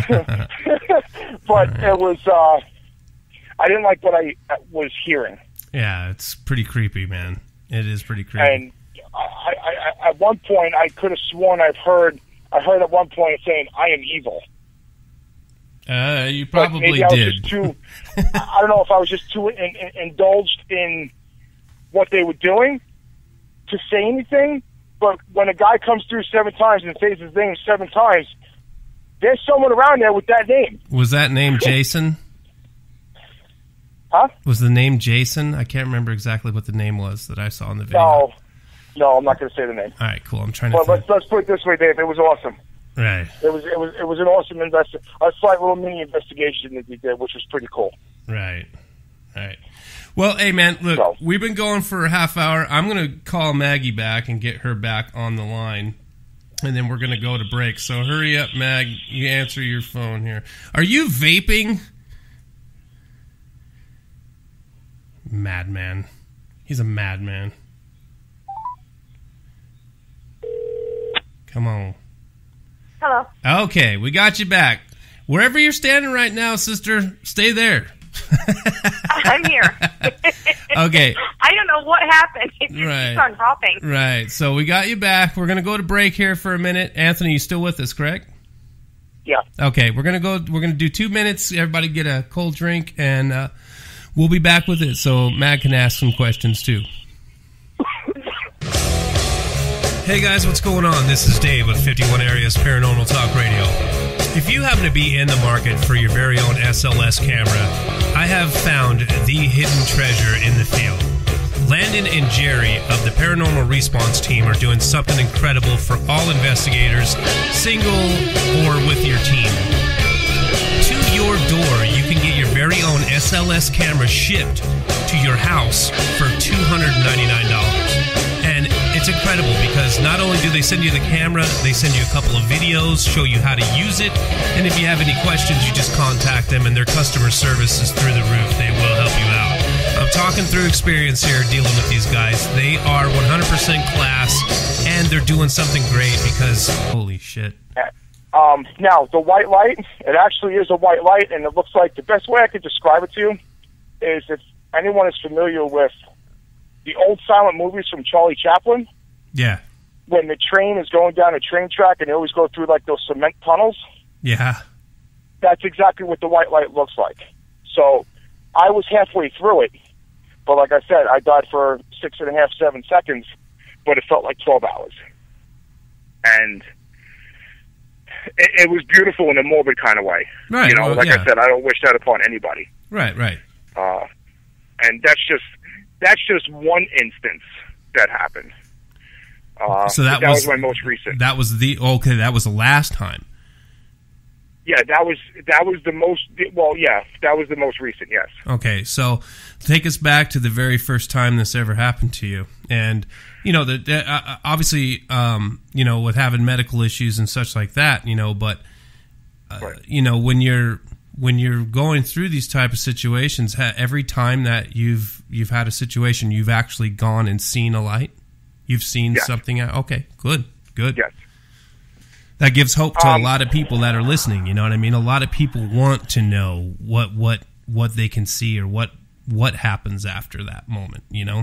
But right. it was, uh, I didn't like what I was hearing. Yeah, it's pretty creepy, man. It is pretty creepy. And I, I, at one point, I could have sworn I've heard, I heard at one point saying, "I am evil." Uh, you probably but maybe I was did. Just too, I don't know if I was just too in, in, indulged in what they were doing to say anything. But when a guy comes through seven times and says his name seven times, there's someone around there with that name. Was that name Jason? Huh? Was the name Jason? I can't remember exactly what the name was that I saw in the video. No, no, I'm not going to say the name. All right, cool. I'm trying to. But let's, let's put it this way, Dave. It was awesome. Right. It was it was it was an awesome investi- a slight little mini investigation that we did, which was pretty cool. Right. Right. Well, hey man, look, so, we've been going for a half hour. I'm going to call Maggie back and get her back on the line, and then we're going to go to break. So hurry up, Mag. You answer your phone here. Are you vaping? Madman. He's a madman. Come on. Hello. Okay, we got you back. Wherever you're standing right now, sister, stay there. I'm here. Okay. I don't know what happened. It just Right. keeps on dropping. Right. So we got you back. We're going to go to break here for a minute. Anthony, you still with us, correct? Yeah. Okay, we're going to go we're going to do two minutes. Everybody get a cold drink and uh, we'll be back with it so Mag can ask some questions too. Hey guys, what's going on? This is Dave with fifty-one Areas Paranormal Talk Radio. If you happen to be in the market for your very own S L S camera, I have found the hidden treasure in the field. Landon and Jerry of the Paranormal Response Team are doing something incredible for all investigators, single or with your team. To your door, you can get your very own S L S camera shipped to your house for two hundred ninety-nine dollars. And it's incredible because not only do they send you the camera, they send you a couple of videos, show you how to use it, and if you have any questions, you just contact them, and their customer service is through the roof. They will help you out. I'm talking through experience here dealing with these guys. They are one hundred percent class, and they're doing something great because, holy shit. Um, now, the white light, it actually is a white light, and it looks like the best way I could describe it to you is if anyone is familiar with the old silent movies from Charlie Chaplin. Yeah. When the train is going down a train track and they always go through like those cement tunnels. Yeah. That's exactly what the white light looks like. So I was halfway through it, but like I said, I died for six and a half, seven seconds, but it felt like twelve hours. And it, it was beautiful in a morbid kind of way. Right. You know, well, like yeah. I said, I don't wish that upon anybody. Right, right. Uh, and that's just that's just one instance that happened. Uh, so that, that was, was my most recent. That was the okay. That was the last time. Yeah, that was that was the most. Well, yeah, that was the most recent. Yes. Okay, so take us back to the very first time this ever happened to you, and you know, the, the uh, obviously, um, you know, with having medical issues and such like that, you know, but uh, right. you know, when you're when you're going through these type of situations, ha- every time that you've you've had a situation, you've actually gone and seen a light. You've seen yes. something out. Okay, good, good. Yes. That gives hope to um, a lot of people that are listening. You know what I mean? A lot of people want to know what what what they can see or what what happens after that moment. You know?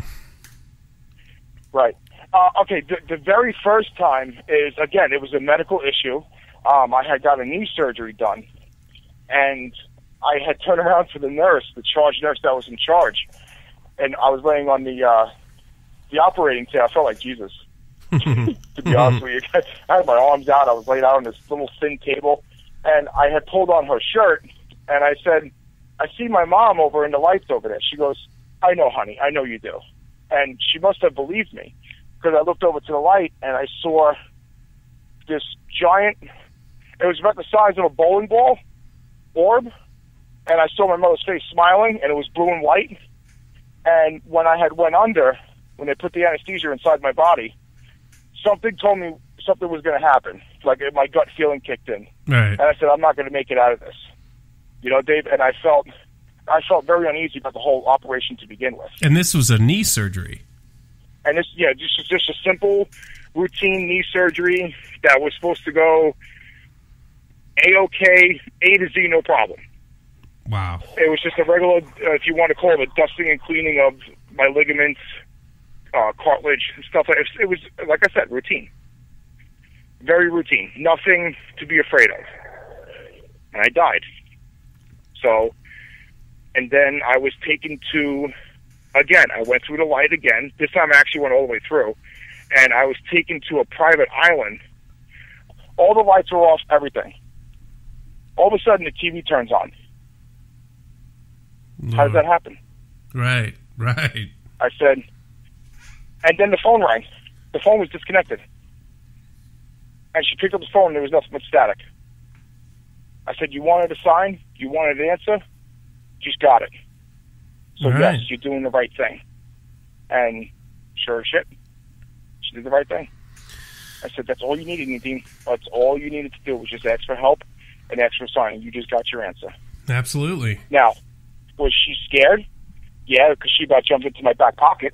Right. Uh, okay. The, the very first time is again, it was a medical issue. Um, I had got a knee surgery done, and I had turned around to the nurse, the charge nurse that was in charge, and I was laying on the uh, the operating table. I felt like Jesus. To be honest with you, I had my arms out. I was laid out on this little thin table, and I had pulled on her shirt, and I said, I see my mom over in the lights over there. She goes, I know, honey, I know you do. And she must have believed me, because I looked over to the light and I saw this giant, it was about the size of a bowling ball orb, and I saw my mother's face smiling, and it was blue and white. And when I had went under, when they put the anesthesia inside my body, something told me something was going to happen. Like my gut feeling kicked in. Right. And I said, I'm not going to make it out of this. You know, Dave, and I felt I felt very uneasy about the whole operation to begin with. And this was a knee surgery. And this, yeah, just just a simple, routine knee surgery that was supposed to go A-okay, A to Z, no problem. Wow. It was just a regular, uh, if you want to call it, a dusting and cleaning of my ligaments, uh, cartilage, stuff like it. It was, like I said, routine. Very routine. Nothing to be afraid of. And I died. So, and then I was taken to, again, I went through the light again. This time I actually went all the way through. And I was taken to a private island. All the lights were off, everything. All of a sudden, the T V turns on. How does that happen? Right, right. I said, and then the phone rang. The phone was disconnected. And she picked up the phone, and there was nothing but static. I said, you wanted a sign? You wanted an answer? Just got it. So, right. Yes, you're doing the right thing. And sure as shit, she did the right thing. I said, that's all you needed, Nadine. That's all you needed to do was just ask for help and ask for a sign, and you just got your answer. Absolutely. Now, was she scared? Yeah, because she about jumped into my back pocket.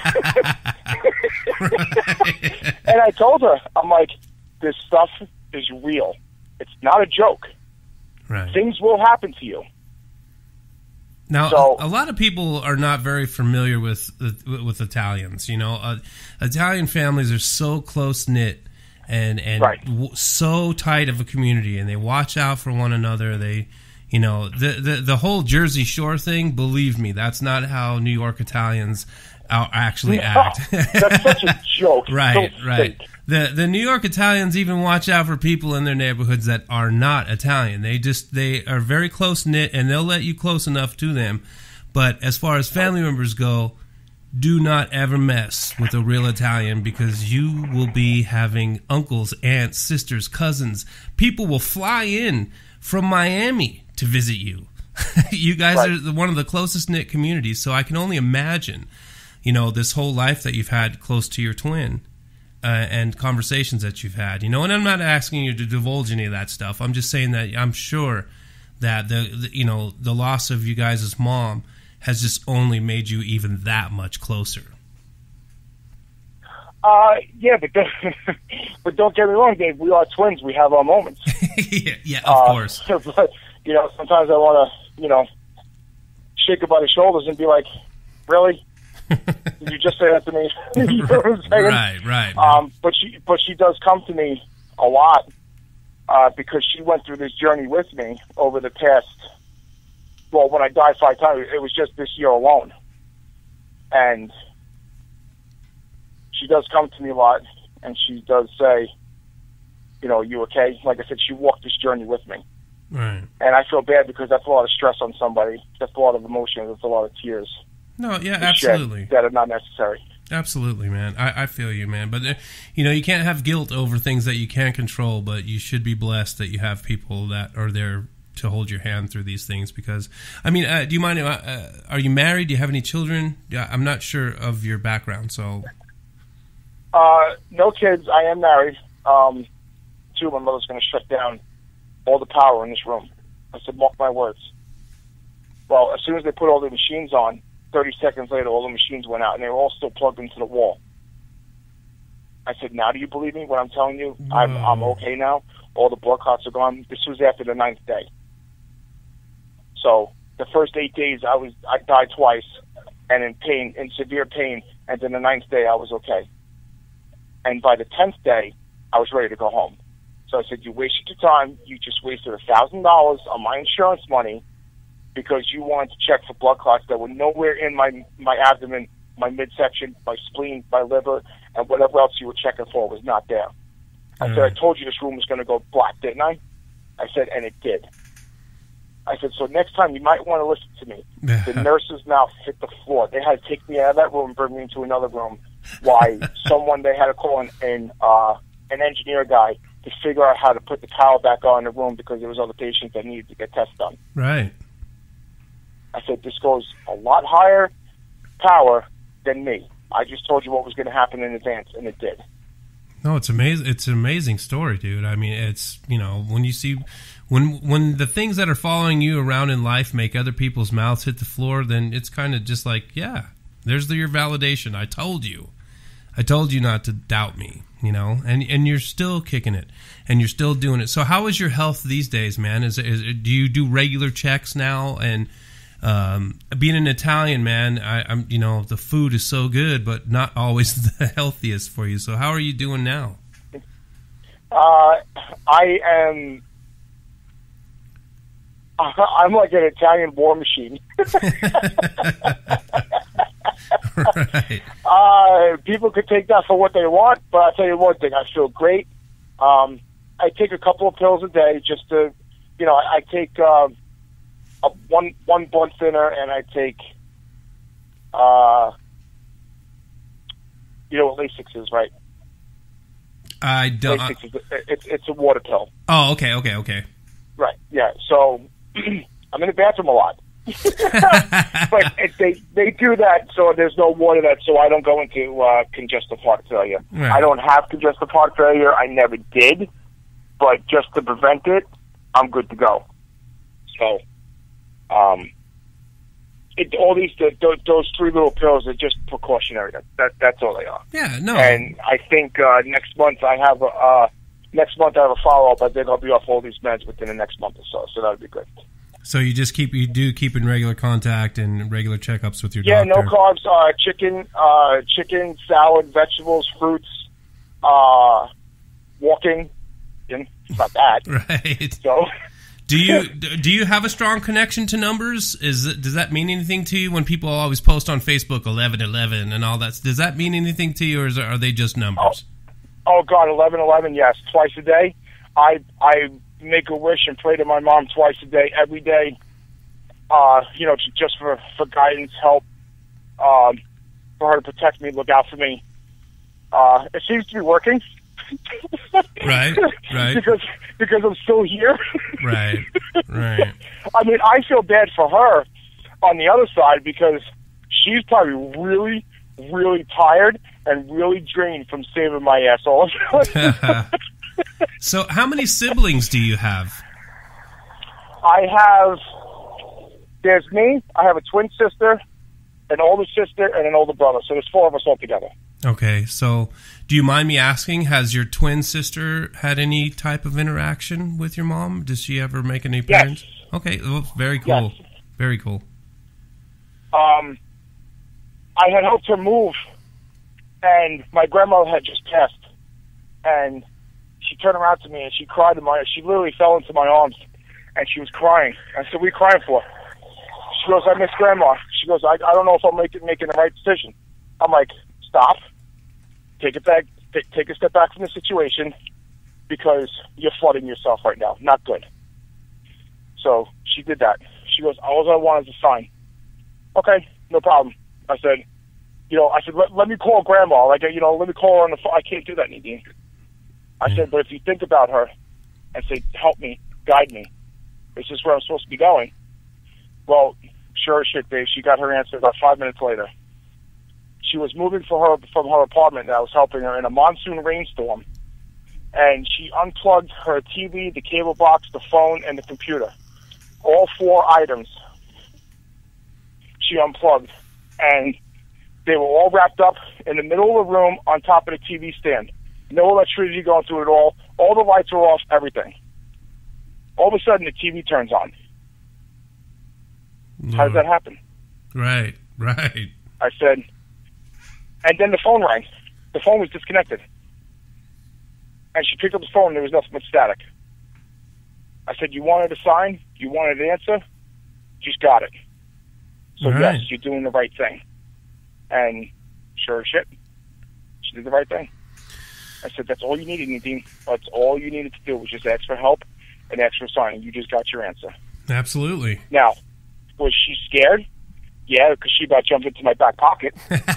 And I told her, I'm like, this stuff is real. It's not a joke. Right. Things will happen to you. Now, So- a, a lot of people are not very familiar with with Italians. You know, uh, Italian families are so close knit and and Right. w- so tight of a community, and they watch out for one another. They, you know, the the the whole Jersey Shore thing. Believe me, that's not how New York Italians out actually act. That's such a joke. Right, So right. fake. The the New York Italians even watch out for people in their neighborhoods that are not Italian. They just they are very close knit, and they'll let you close enough to them. But as far as family members go, do not ever mess with a real Italian, because you will be having uncles, aunts, sisters, cousins. People will fly in from Miami to visit you. You guys Right. are the, one of the closest knit communities, so I can only imagine, you know, this whole life that you've had close to your twin. Uh, and conversations that you've had, you know, and I'm not asking you to divulge any of that stuff. I'm just saying that I'm sure that the, the you know, the loss of you guys' mom has just only made you even that much closer. Uh, yeah, but don't, but don't get me wrong, Dave. We are twins. We have our moments. yeah, yeah, of Uh, course. But, you know, sometimes I want to, you know, shake her by the shoulders and be like, really? Did you just say that to me? You know what I'm saying? Right, right. man. Um, but she, but she does come to me a lot uh, because she went through this journey with me over the past. Well, when I died five times, it was just this year alone, and she does come to me a lot, and she does say, you know, you okay? Like I said, she walked this journey with me, Right. and I feel bad because that's a lot of stress on somebody. That's a lot of emotion. That's a lot of tears. No, yeah, to shed absolutely. that are not necessary. Absolutely, man. I, I feel you, man. But, uh, you know, you can't have guilt over things that you can't control, but you should be blessed that you have people that are there to hold your hand through these things. Because, I mean, uh, do you mind, uh, uh, are you married? Do you have any children? Yeah, I'm not sure of your background, so. Uh, no kids. I am married. Um, too, my mother's going to shut down all the power in this room. I said, mark my words. Well, as soon as they put all the machines on, thirty seconds later, all the machines went out, and they were all still plugged into the wall. I said, now do you believe me when I'm telling you I'm, I'm okay now? All the blood clots are gone. This was after the ninth day. So the first eight days, I was I died twice, and in pain, in severe pain, and then the ninth day, I was okay. And by the tenth day, I was ready to go home. So I said, you wasted your time. You just wasted one thousand dollars on my insurance money, because you wanted to check for blood clots that were nowhere in my my abdomen, my midsection, my spleen, my liver, and whatever else you were checking for was not there. I Mm. said, I told you this room was going to go black, didn't I? I said, and it did. I said, so next time you might want to listen to me. The nurse's mouth hit the floor. They had to take me out of that room and bring me into another room. Why someone, they had to call in, in uh, an engineer guy to figure out how to put the power back on in the room because there was other patients that needed to get tests done. Right. I said, this goes a lot higher power than me. I just told you what was going to happen in advance, and it did. No, it's amazing. It's an amazing story, dude. I mean, it's, you know, when you see, when when the things that are following you around in life make other people's mouths hit the floor, then it's kind of just like, yeah, there's the, your validation. I told you. I told you not to doubt me, you know, and and you're still kicking it, and you're still doing it. So how is your health these days, man? Is, is do you do regular checks now? And um, being an Italian, man, I, I'm you know the food is so good, but not always the healthiest for you. So how are you doing now? Uh, I am. I'm like an Italian war machine. Right. Uh, people could take that for what they want, but I'll tell you one thing: I feel great. Um, I take a couple of pills a day just to, you know, I, I take uh, a one one blood thinner, and I take, uh, you know what Lasix is, right? I don't. Lasix is a, it's it's a water pill. Oh, okay, okay, okay. Right. Yeah. So I'm in the bathroom a lot. But it, they they do that so there's no water that so I don't go into uh, congestive heart failure. Right. I don't have congestive heart failure. I never did, but just to prevent it, I'm good to go. So, um, it, all these the, those three little pills are just precautionary. That, that that's all they are. Yeah. No. And I think uh, next month I have a uh, next month I have a follow up. I think I'll be off all these meds within the next month or so. So that'll be good. So you just keep you do keep in regular contact and regular checkups with your yeah, doctor. Yeah, no carbs. Uh, chicken, uh, chicken, salad, vegetables, fruits, uh, walking. It's not that. Right. So, do you do you have a strong connection to numbers? Is it, does that mean anything to you when people always post on Facebook eleven eleven and all that? Does that mean anything to you, or is it, are they just numbers? Oh, oh God, eleven eleven. Yes, twice a day. I I. make a wish and pray to my mom twice a day, every day, uh, you know, just for, for guidance, help, um, for her to protect me, look out for me. Uh, it seems to be working. Right, right. because, because I'm still here. Right, right. I mean, I feel bad for her on the other side because she's probably really, really tired and really drained from saving my ass all the time. So how many siblings do you have? I have, there's me, I have a twin sister, an older sister, and an older brother. So there's four of us all together. Okay, so do you mind me asking, has your twin sister had any type of interaction with your mom? Does she ever make any appearance? Yes. Okay, well, very cool. Yes. Very cool. Um, I had helped her move, and my grandmother had just passed, and she turned around to me and she cried in my. She literally fell into my arms, and she was crying. I said, "What are you crying for?" She goes, "I miss Grandma." She goes, "I, I don't know if I'm making making the right decision." I'm like, "Stop, take it back, take, take a step back from the situation, because you're flooding yourself right now. Not good." So she did that. She goes, "All I want is a sign." Okay, no problem. I said, "You know," I said, "Let, let me call Grandma. Like, you know, let me call her on the phone." I can't do that, Nadine. I said, but if you think about her and say, help me, guide me, this is where I'm supposed to be going. Well, sure as shit, Dave, she got her answer about five minutes later. She was moving for her from her apartment that I was helping her in a monsoon rainstorm, and she unplugged her T V, the cable box, the phone, and the computer. All four items she unplugged, and they were all wrapped up in the middle of the room on top of the T V stand. No electricity going through it all. All the lights are off, everything. All of a sudden, the T V turns on. Lord. How does that happen? Right, right. I said, and then the phone rang. The phone was disconnected. And she picked up the phone, and there was nothing but static. I said, you wanted a sign? You wanted an answer? Just got it. So, right. Yes, you're doing the right thing. And sure as shit, she did the right thing. I said, that's all you needed, Nadine. That's all you needed to do was just ask for help and ask for a sign. You just got your answer. Absolutely. Now, was she scared? Yeah, because she about jumped into my back pocket.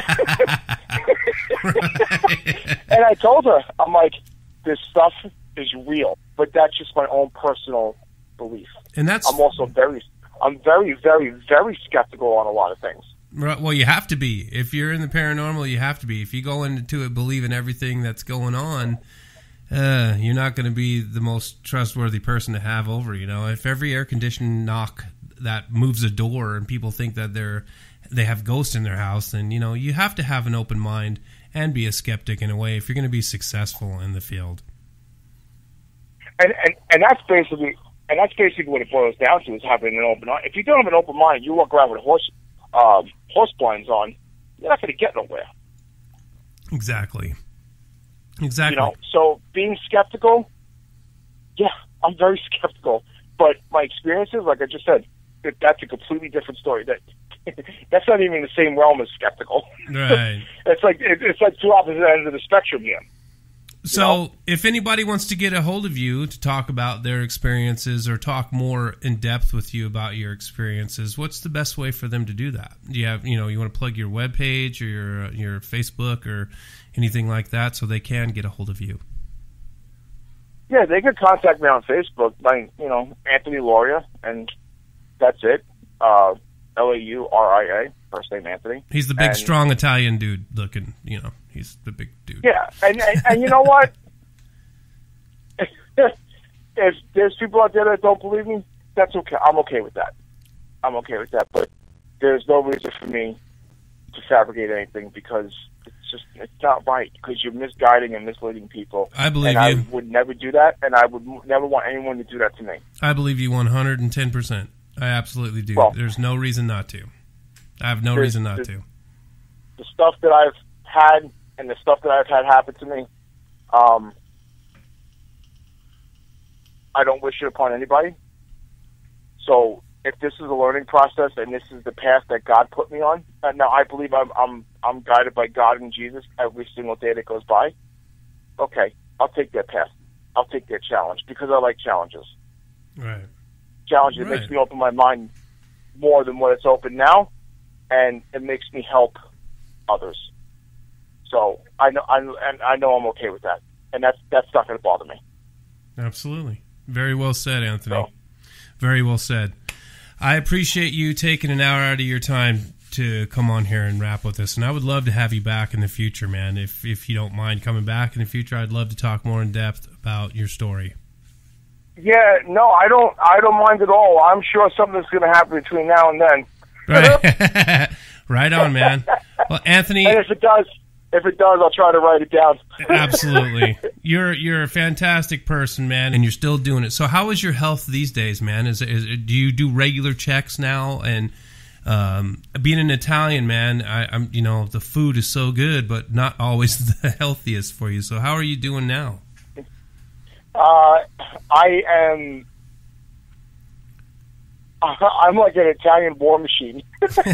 And I told her, I'm like, this stuff is real, but that's just my own personal belief. And that's I'm also very, I'm very, very, very skeptical on a lot of things. Well, you have to be. If you're in the paranormal, you have to be. If you go into it believing everything that's going on, uh, you're not going to be the most trustworthy person to have over. You know, if every air conditioning knock that moves a door and people think that they're they have ghosts in their house, then you know you have to have an open mind and be a skeptic in a way if you're going to be successful in the field. And and and that's basically and that's basically what it boils down to, is having an open mind. If you don't have an open mind, you walk around with horse um, horse blinds on, you're not going to get nowhere. Exactly. Exactly. You know, so being skeptical, yeah, I'm very skeptical. But my experiences, like I just said, that that's a completely different story. That that's not even the same realm as skeptical. Right. It's like it, it's like two opposite ends of the spectrum here. So, know? if anybody wants to get a hold of you to talk about their experiences or talk more in depth with you about your experiences, what's the best way for them to do that? Do you have, you know, you want to plug your webpage or your your Facebook or anything like that, so they can get a hold of you? Yeah, they could contact me on Facebook by, you know, Anthony Lauria, and that's it. Uh, L A U R I A, first name Anthony. He's the big, and, strong Italian dude looking, you know, he's the big dude. Yeah, and, and, and you know what? If there's people out there that don't believe me, that's okay. I'm okay with that. I'm okay with that, but there's no reason for me to fabricate anything, because it's just, it's not right, because you're misguiding and misleading people. I believe and you. I would never do that, and I would never want anyone to do that to me. I believe you one hundred ten percent. I absolutely do. Well, There's no reason not to. I have no There's- reason not there's- to. The stuff that I've had and the stuff that I've had happen to me, um, I don't wish it upon anybody. So if this is a learning process and this is the path that God put me on, and now I believe I'm I'm I'm guided by God and Jesus every single day that goes by. Okay, I'll take that path. I'll take that challenge, because I like challenges. Right. Challenge it Right. makes me open my mind more than what it's open now, and it makes me help others. So I know, I and I know I'm okay with that, and that's that's not going to bother me. Absolutely. Very well said, Anthony. So, Very well said. I appreciate you taking an hour out of your time to come on here and rap with us, and I would love to have you back in the future, man. If if you don't mind coming back in the future, I'd love to talk more in depth about your story. yeah, no, I don't. I don't mind at all. I'm sure something's going to happen between now and then. Right, right on, man. Well, Anthony, And if it does, if it does, I'll try to write it down. absolutely. You're you're a fantastic person, man, and you're still doing it. So, how is your health these days, man? Is, is do you do regular checks now? And um, being an Italian, man, I, I'm you know the food is so good, but not always the healthiest for you. So, how are you doing now? Uh, I am. I'm like an Italian war machine.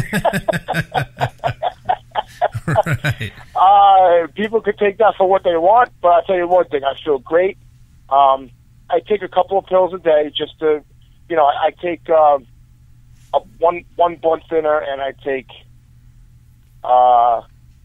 Right. Uh, people could take that for what they want, but I'll tell you one thing: I feel great. Um, I take a couple of pills a day just to, you know, I, I take uh, a one one blood thinner, and I take, uh,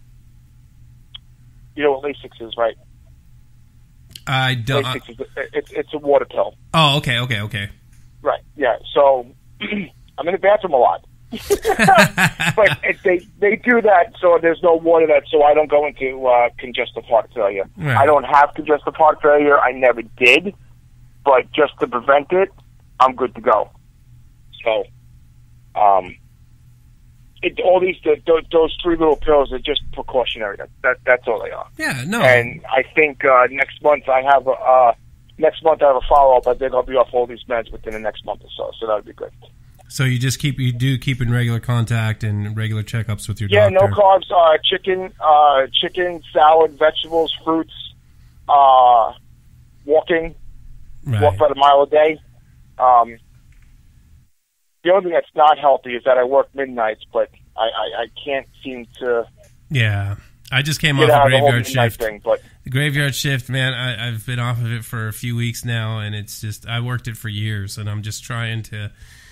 you know what Lasix is, right? I don't. Lasix is a, it's it's a water pill. Oh, okay, okay, okay. Right. Yeah. So I'm in the bathroom a lot. But it, they they do that so there's no water, that so I don't go into uh, congestive heart failure. Right. I don't have congestive heart failure. I never did, but just to prevent it, I'm good to go. So, um, it, all these th- those three little pills are just precautionary. That, that that's all they are. Yeah, no. And I think uh, next month I have a uh, next month I have a follow up. I think I'll be off all these meds within the next month or so. So that'll be good. So you just keep you do keep in regular contact and regular checkups with your Yeah, doctor. no carbs. Uh, chicken, uh, chicken, salad, vegetables, fruits. Uh, walking, Right. walk about a mile a day. Um, the only thing that's not healthy is that I work midnights, but I, I, I can't seem to Yeah, I just came get off out a of the whole graveyard midnight shift. thing. But The graveyard shift, man, I, I've been off of it for a few weeks now, and it's just I worked it for years, and I'm just trying to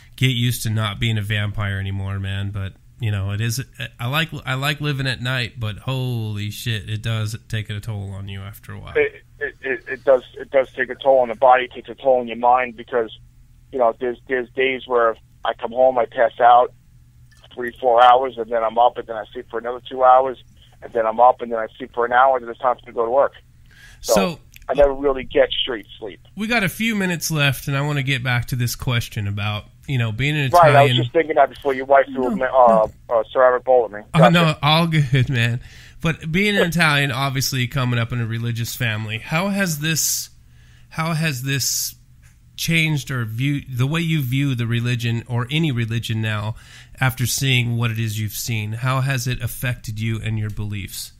get used to not being a vampire anymore, man. But you know, it is. I like I like living at night, but holy shit, it does take a toll on you after a while. It, it, it, it does it does take a toll on the body, it takes a toll on your mind, because you know there's there's days where I come home, I pass out three four hours, and then I'm up, and then I sleep for another two hours, and then I'm up, and then I sleep for an hour, and then it's time to go to work. So, so I never really get straight sleep. We got a few minutes left, and I want to get back to this question about, you know, being an Italian. Right, I was just thinking that before your wife threw no, a uh, uh, ceramic bowl at me. Oh, Gotcha. no, all good, man. But being an Italian, obviously coming up in a religious family, how has this, how has this changed or view the way you view the religion or any religion now after seeing what it is you've seen? How has it affected you and your beliefs?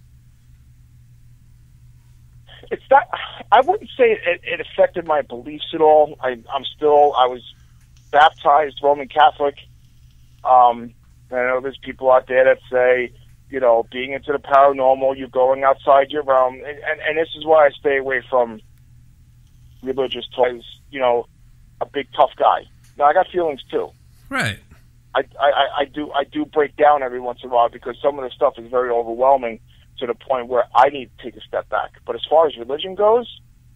It's not. I wouldn't say it, it affected my beliefs at all. I, I'm still. I was baptized Roman Catholic. Um, I know there's people out there that say, you know, being into the paranormal, you're going outside your realm, and and, and this is why I stay away from religious toys. You know, a big tough guy. Now I got feelings too. Right. I, I, I do I do break down every once in a while because some of the stuff is very overwhelming, to the point where I need to take a step back. But as far as religion goes,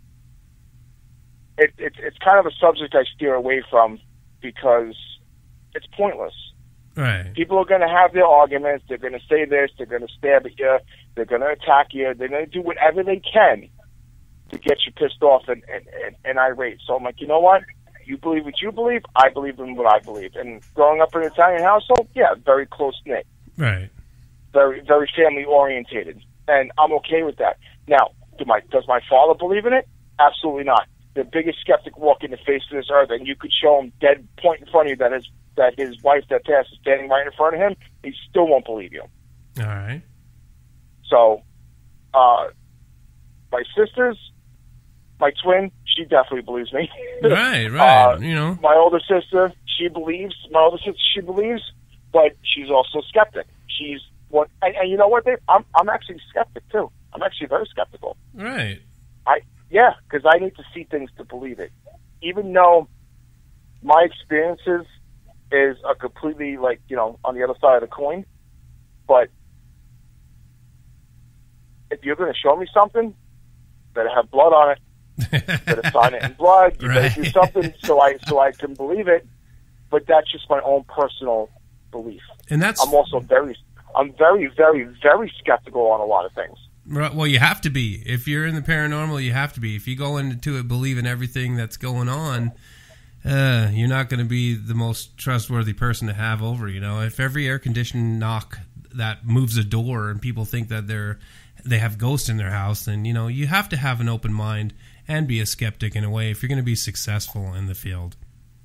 it, it, it's kind of a subject I steer away from because it's pointless. Right. People are going to have their arguments. They're going to say this. They're going to stab at you. They're going to attack you. They're going to do whatever they can to get you pissed off and, and, and, and irate. So I'm like, you know what? You believe what you believe. I believe in what I believe. And growing up in an Italian household, yeah, very close-knit. Right. Very, very family orientated, and I'm okay with that. Now, do my does my father believe in it? Absolutely not. The biggest skeptic walking the face of this earth, and you could show him dead point in front of you that his that his wife that passed is standing right in front of him, he still won't believe you. All right. So, uh, my sisters, my twin, she definitely believes me. Right, right. uh, you know, my older sister, she believes. My older sister, she believes, but she's also a skeptic. She's What, and, and you know what, Dave? I'm I'm actually skeptic too. I'm actually very skeptical. Right. I yeah, because I need to see things to believe it. Even though my experiences is a completely like you know on the other side of the coin, but if you're going to show me something, better have blood on it. Better sign it in blood. You Right. better do something so I so I can believe it. But that's just my own personal belief. And that's I'm also very. I'm very, very, very skeptical on a lot of things. Right, well, you have to be. If you're in the paranormal, you have to be. If you go into it believing everything that's going on, uh, you're not going to be the most trustworthy person to have over. You know, if every air conditioning knock that moves a door and people think that they're they have ghosts in their house, then you know you have to have an open mind and be a skeptic in a way if you're going to be successful in the field.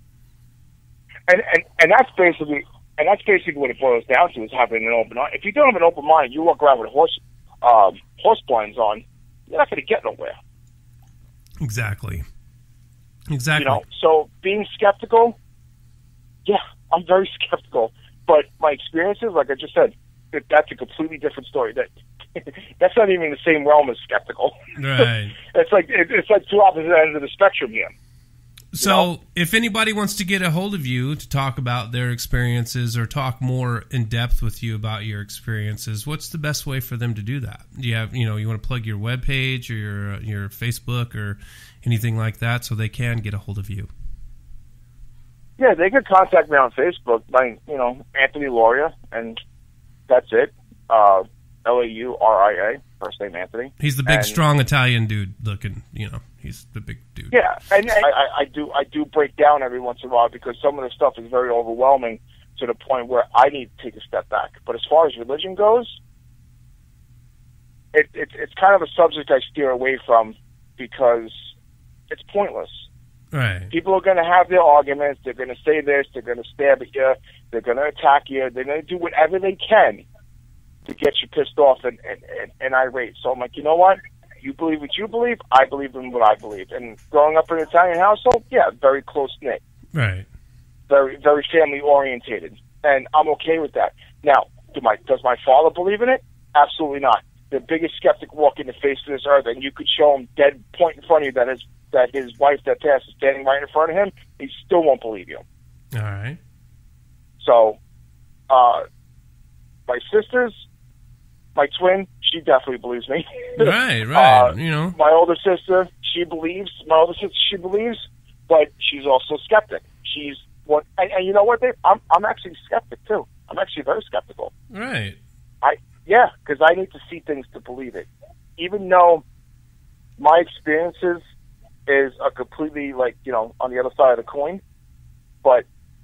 And and and that's basically. And that's basically what it boils down to, is having an open mind. If you don't have an open mind, you walk around with horse um, horse blinds on, you're not going to get nowhere. Exactly. Exactly. You know, so being skeptical, yeah, I'm very skeptical. But my experiences, like I just said, that's a completely different story. That that's not even the same realm as skeptical. Right. It's like it's like two opposite ends of the spectrum here. So, You know? if anybody wants to get a hold of you to talk about their experiences or talk more in depth with you about your experiences, what's the best way for them to do that? Do you have, you know, you want to plug your webpage or your your Facebook or anything like that, so they can get a hold of you? Yeah, they could contact me on Facebook by, you know, Anthony Lauria, and that's it. Uh, L A U R I A, first name Anthony. He's the big, and, strong Italian dude looking, you know, he's the big dude. Yeah, and I, I, I do I do break down every once in a while because some of the stuff is very overwhelming to the point where I need to take a step back. But as far as religion goes, it, it, it's kind of a subject I steer away from because it's pointless. Right. People are going to have their arguments. They're going to say this. They're going to stab at you. They're going to attack you. They're going to do whatever they can to get you pissed off and, and, and, and irate. So I'm like, you know what? You believe what you believe. I believe in what I believe. And growing up in an Italian household, yeah, very close-knit. Right. Very, very family-orientated. And I'm okay with that. Now, do my does my father believe in it? Absolutely not. The biggest skeptic walking the face of this earth, and you could show him dead point in front of you that his that his wife that passed is standing right in front of him, he still won't believe you. All right. So, uh, my sisters, my twin, she definitely believes me. Right, right. uh, you know, my older sister, she believes. My older sister, she believes, but she's also a skeptic. She's what, and, and you know what, Dave? I'm I'm actually a skeptic too. I'm actually very skeptical. right. I yeah, because I need to see things to believe it. Even though my experiences is a completely, like, you know, on the other side of the coin, but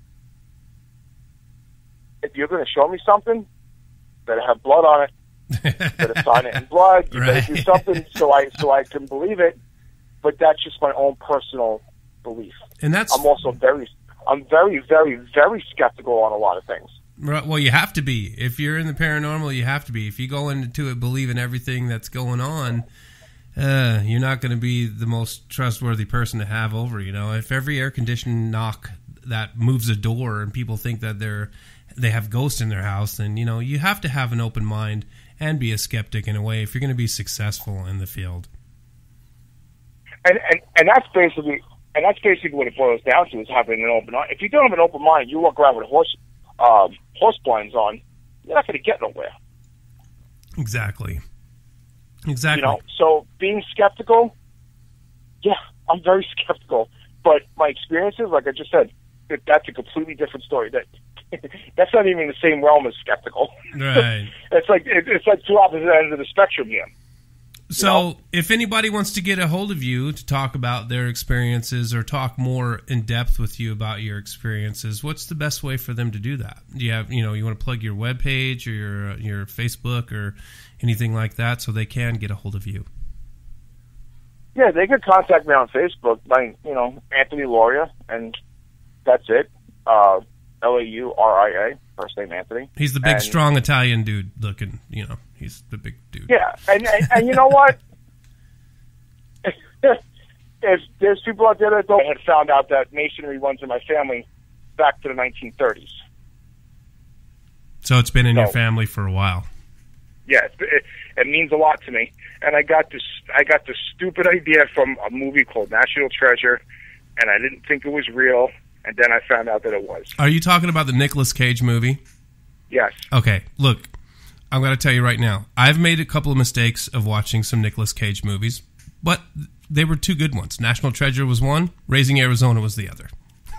if you're going to show me something, better have blood on it. Better sign it in blood. You Right. better do something so I so I can believe it. But that's just my own personal belief. And that's I'm also very, I'm very, very, very skeptical on a lot of things. right, well, you have to be. If you're in the paranormal, you have to be. If you go into it believing everything that's going on, uh, you're not going to be the most trustworthy person to have over. You know, if every air conditioning knock that moves a door and people think that they're they have ghosts in their house, then you know you have to have an open mind and be a skeptic in a way if you're going to be successful in the field. And and and that's basically and that's basically what it boils down to, is having an open mind. If you don't have an open mind, you walk around with horse um, horse blinds on, you're not going to get nowhere. Exactly. Exactly. You know, so being skeptical, yeah, I'm very skeptical. But my experiences, like I just said, that that's a completely different story. That that's not even the same realm as skeptical. Right. It's like it, it's like two opposite ends of the spectrum here. So, know? If anybody wants to get a hold of you to talk about their experiences or talk more in depth with you about your experiences, what's the best way for them to do that? Do you have, you know, you want to plug your webpage or your your Facebook or anything like that so they can get a hold of you? Yeah, they could contact me on Facebook by, you know, Anthony Lauria, and that's it. Uh, L A U R I A, first name Anthony. He's the big, and, strong Italian dude looking, you know, he's the big dude. Yeah, and, and, and you know what? If there's people out there that don't, I had found out that masonry runs in my family back to the nineteen thirties. So it's been in so, your family for a while. Yeah, it, it, it means a lot to me. And I got this, I got this stupid idea from a movie called National Treasure, and I didn't think it was real, and then I found out that it was. Are you talking about the Nicolas Cage movie? Yes. Okay, look, I'm going to tell you right now. I've made a couple of mistakes of watching some Nicolas Cage movies, but they were two good ones. National Treasure was one, Raising Arizona was the other.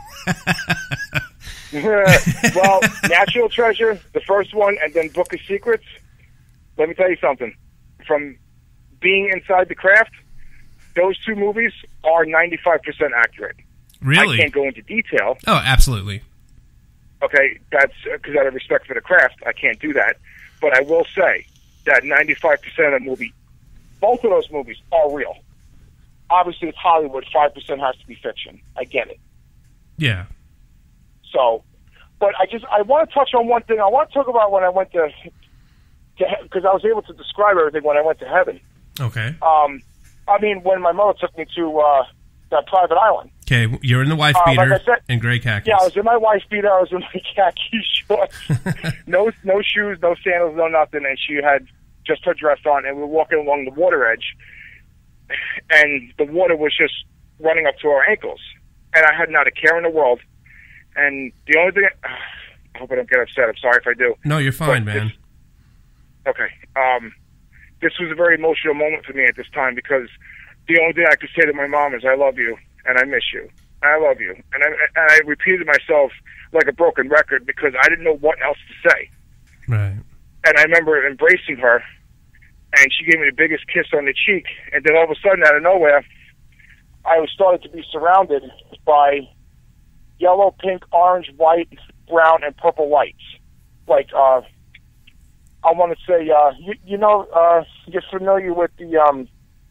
Well, National Treasure, the first one, and then Book of Secrets. Let me tell you something. From being inside the craft, those two movies are ninety-five percent accurate. Really? I can't go into detail. Oh, absolutely. Okay, that's because out of respect for the craft, I can't do that. But I will say that ninety-five percent of the movie, both of those movies are real. Obviously, it's Hollywood. five percent has to be fiction. I get it. Yeah. So, but I just, I want to touch on one thing. I want to talk about when I went to, because I was able to describe everything when I went to heaven. Okay. Um, I mean, when my mother took me to uh, that private island. Okay, you're in the wife Uh, beater like I said- and gray khakis. Yeah, I was in my wife beater. I was in my khaki shorts. no, no shoes, no sandals, no nothing. And she had just her dress on, and we were walking along the water edge, and the water was just running up to our ankles, and I had not a care in the world. And the only thing, I, I hope I don't get upset. I'm sorry if I do. No, you're fine, But man. this- okay. Um, this was a very emotional moment for me at this time, because the only thing I could say to my mom is, I love you, and I miss you, and I love you. And I, and I repeated myself like a broken record, because I didn't know what else to say. Right. And I remember embracing her, and she gave me the biggest kiss on the cheek. And then all of a sudden, out of nowhere, I was started to be surrounded by yellow, pink, orange, white, brown, and purple lights. Like, uh, I want to say, uh, you, you know, uh, you're familiar with the um,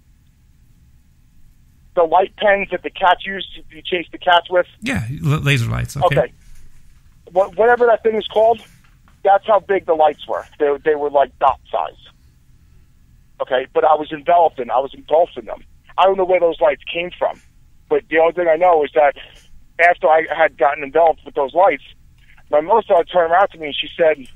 the light pens that the cats use to chase the cats with? Yeah, l- laser lights. Okay. Okay. What, whatever that thing is called, that's how big the lights were. They, they were like dot size. Okay, but I was enveloped in, I was engulfed in them. I don't know where those lights came from, but the only thing I know is that after I had gotten enveloped with those lights, my mother started turning around to me and she said,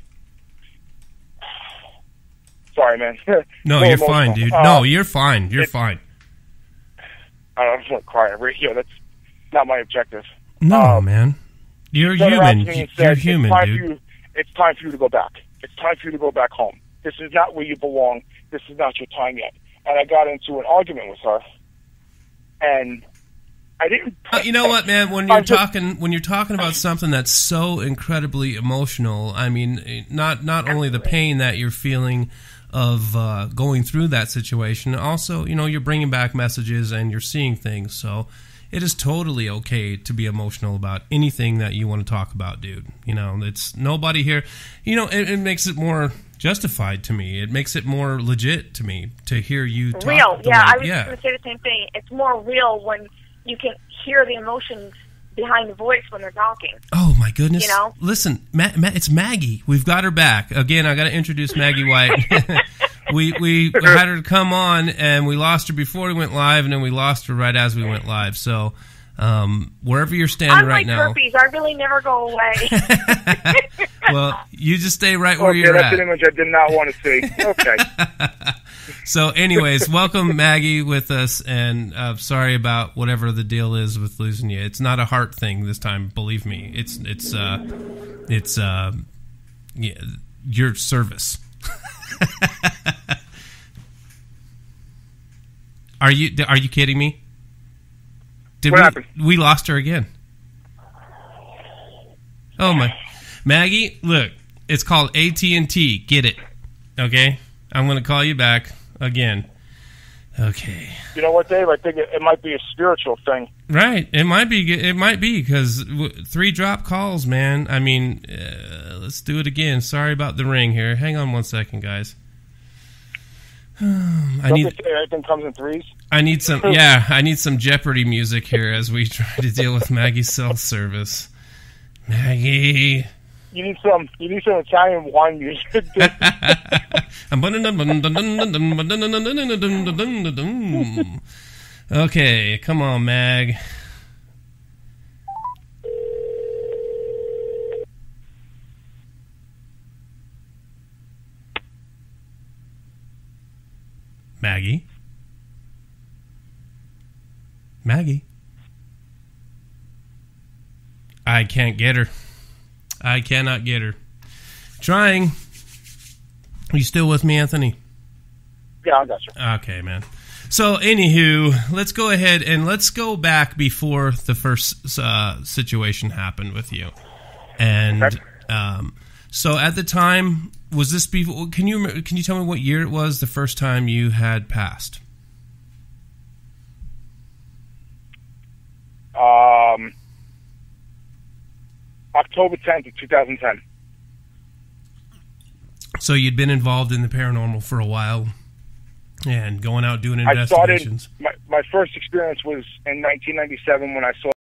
sorry, man. No, So you're emotional. fine, dude. Uh, no, you're fine. You're it- fine. I don't want to cry on radio. That's not my objective. No, um, man. You're turned around human. to me and You're said, human, it's time dude. For you, it's time for you to go back. It's time for you to go back home. This is not where you belong. This is not your time yet. And I got into an argument with her, and I didn't. Uh, you know what, man? When you're just, talking, when you're talking about something that's so incredibly emotional, I mean, not not only the pain that you're feeling of uh, going through that situation, also, you know, you're bringing back messages and you're seeing things. So it is totally okay to be emotional about anything that you want to talk about, dude. You know, it's nobody here. You know, it, it makes it more justified to me. It makes it more legit to me to hear you talk. Real, yeah. Way, I was yeah. going to say the same thing. It's more real when you can hear the emotions behind the voice when they're talking. Oh my goodness! You know? Listen, Ma- Ma- it's Maggie. We've got her back again. I got to introduce Maggie White. we we had her come on, and we lost her before we went live, and then we lost her right as we went live. So um, wherever you're standing I'm right like now, herpes. I really never go away. well, you just stay right where okay, you're that's at. an image I did not want to see. Okay. So, anyways, welcome Maggie with us, and uh, sorry about whatever the deal is with losing you. It's not a heart thing this time, believe me. It's it's uh, it's uh, yeah, your service. Are you are you kidding me? Did What we happened? we lost her again? Oh my, Maggie, look, it's called A T and T. Get it? Okay, I'm gonna call you back again. Okay. You know what, Dave? I think it, it might be a spiritual thing. Right. It might be. It might be because w- three drop calls, man. I mean, uh, let's do it again. Sorry about the ring here. Hang on one second, guys. I need. Everything comes in threes. I need some. Yeah, I need some Jeopardy music here as we try to deal with Maggie's cell service. Maggie. You need some. You need some Italian wine music. Okay, come on, Mag. Maggie? Maggie? I can't get her. I cannot get her. Trying. Are you still with me, Anthony? Yeah, I got you. Okay, man. So, anywho, let's go ahead and let's go back before the first uh, situation happened with you. And Okay. um, so, at the time, was this before? Can you can you tell me what year it was the first time you had passed? Um, October tenth of two thousand ten. So you'd been involved in the paranormal for a while, and going out doing I started. investigations. My, my first experience was in nineteen ninety-seven when I saw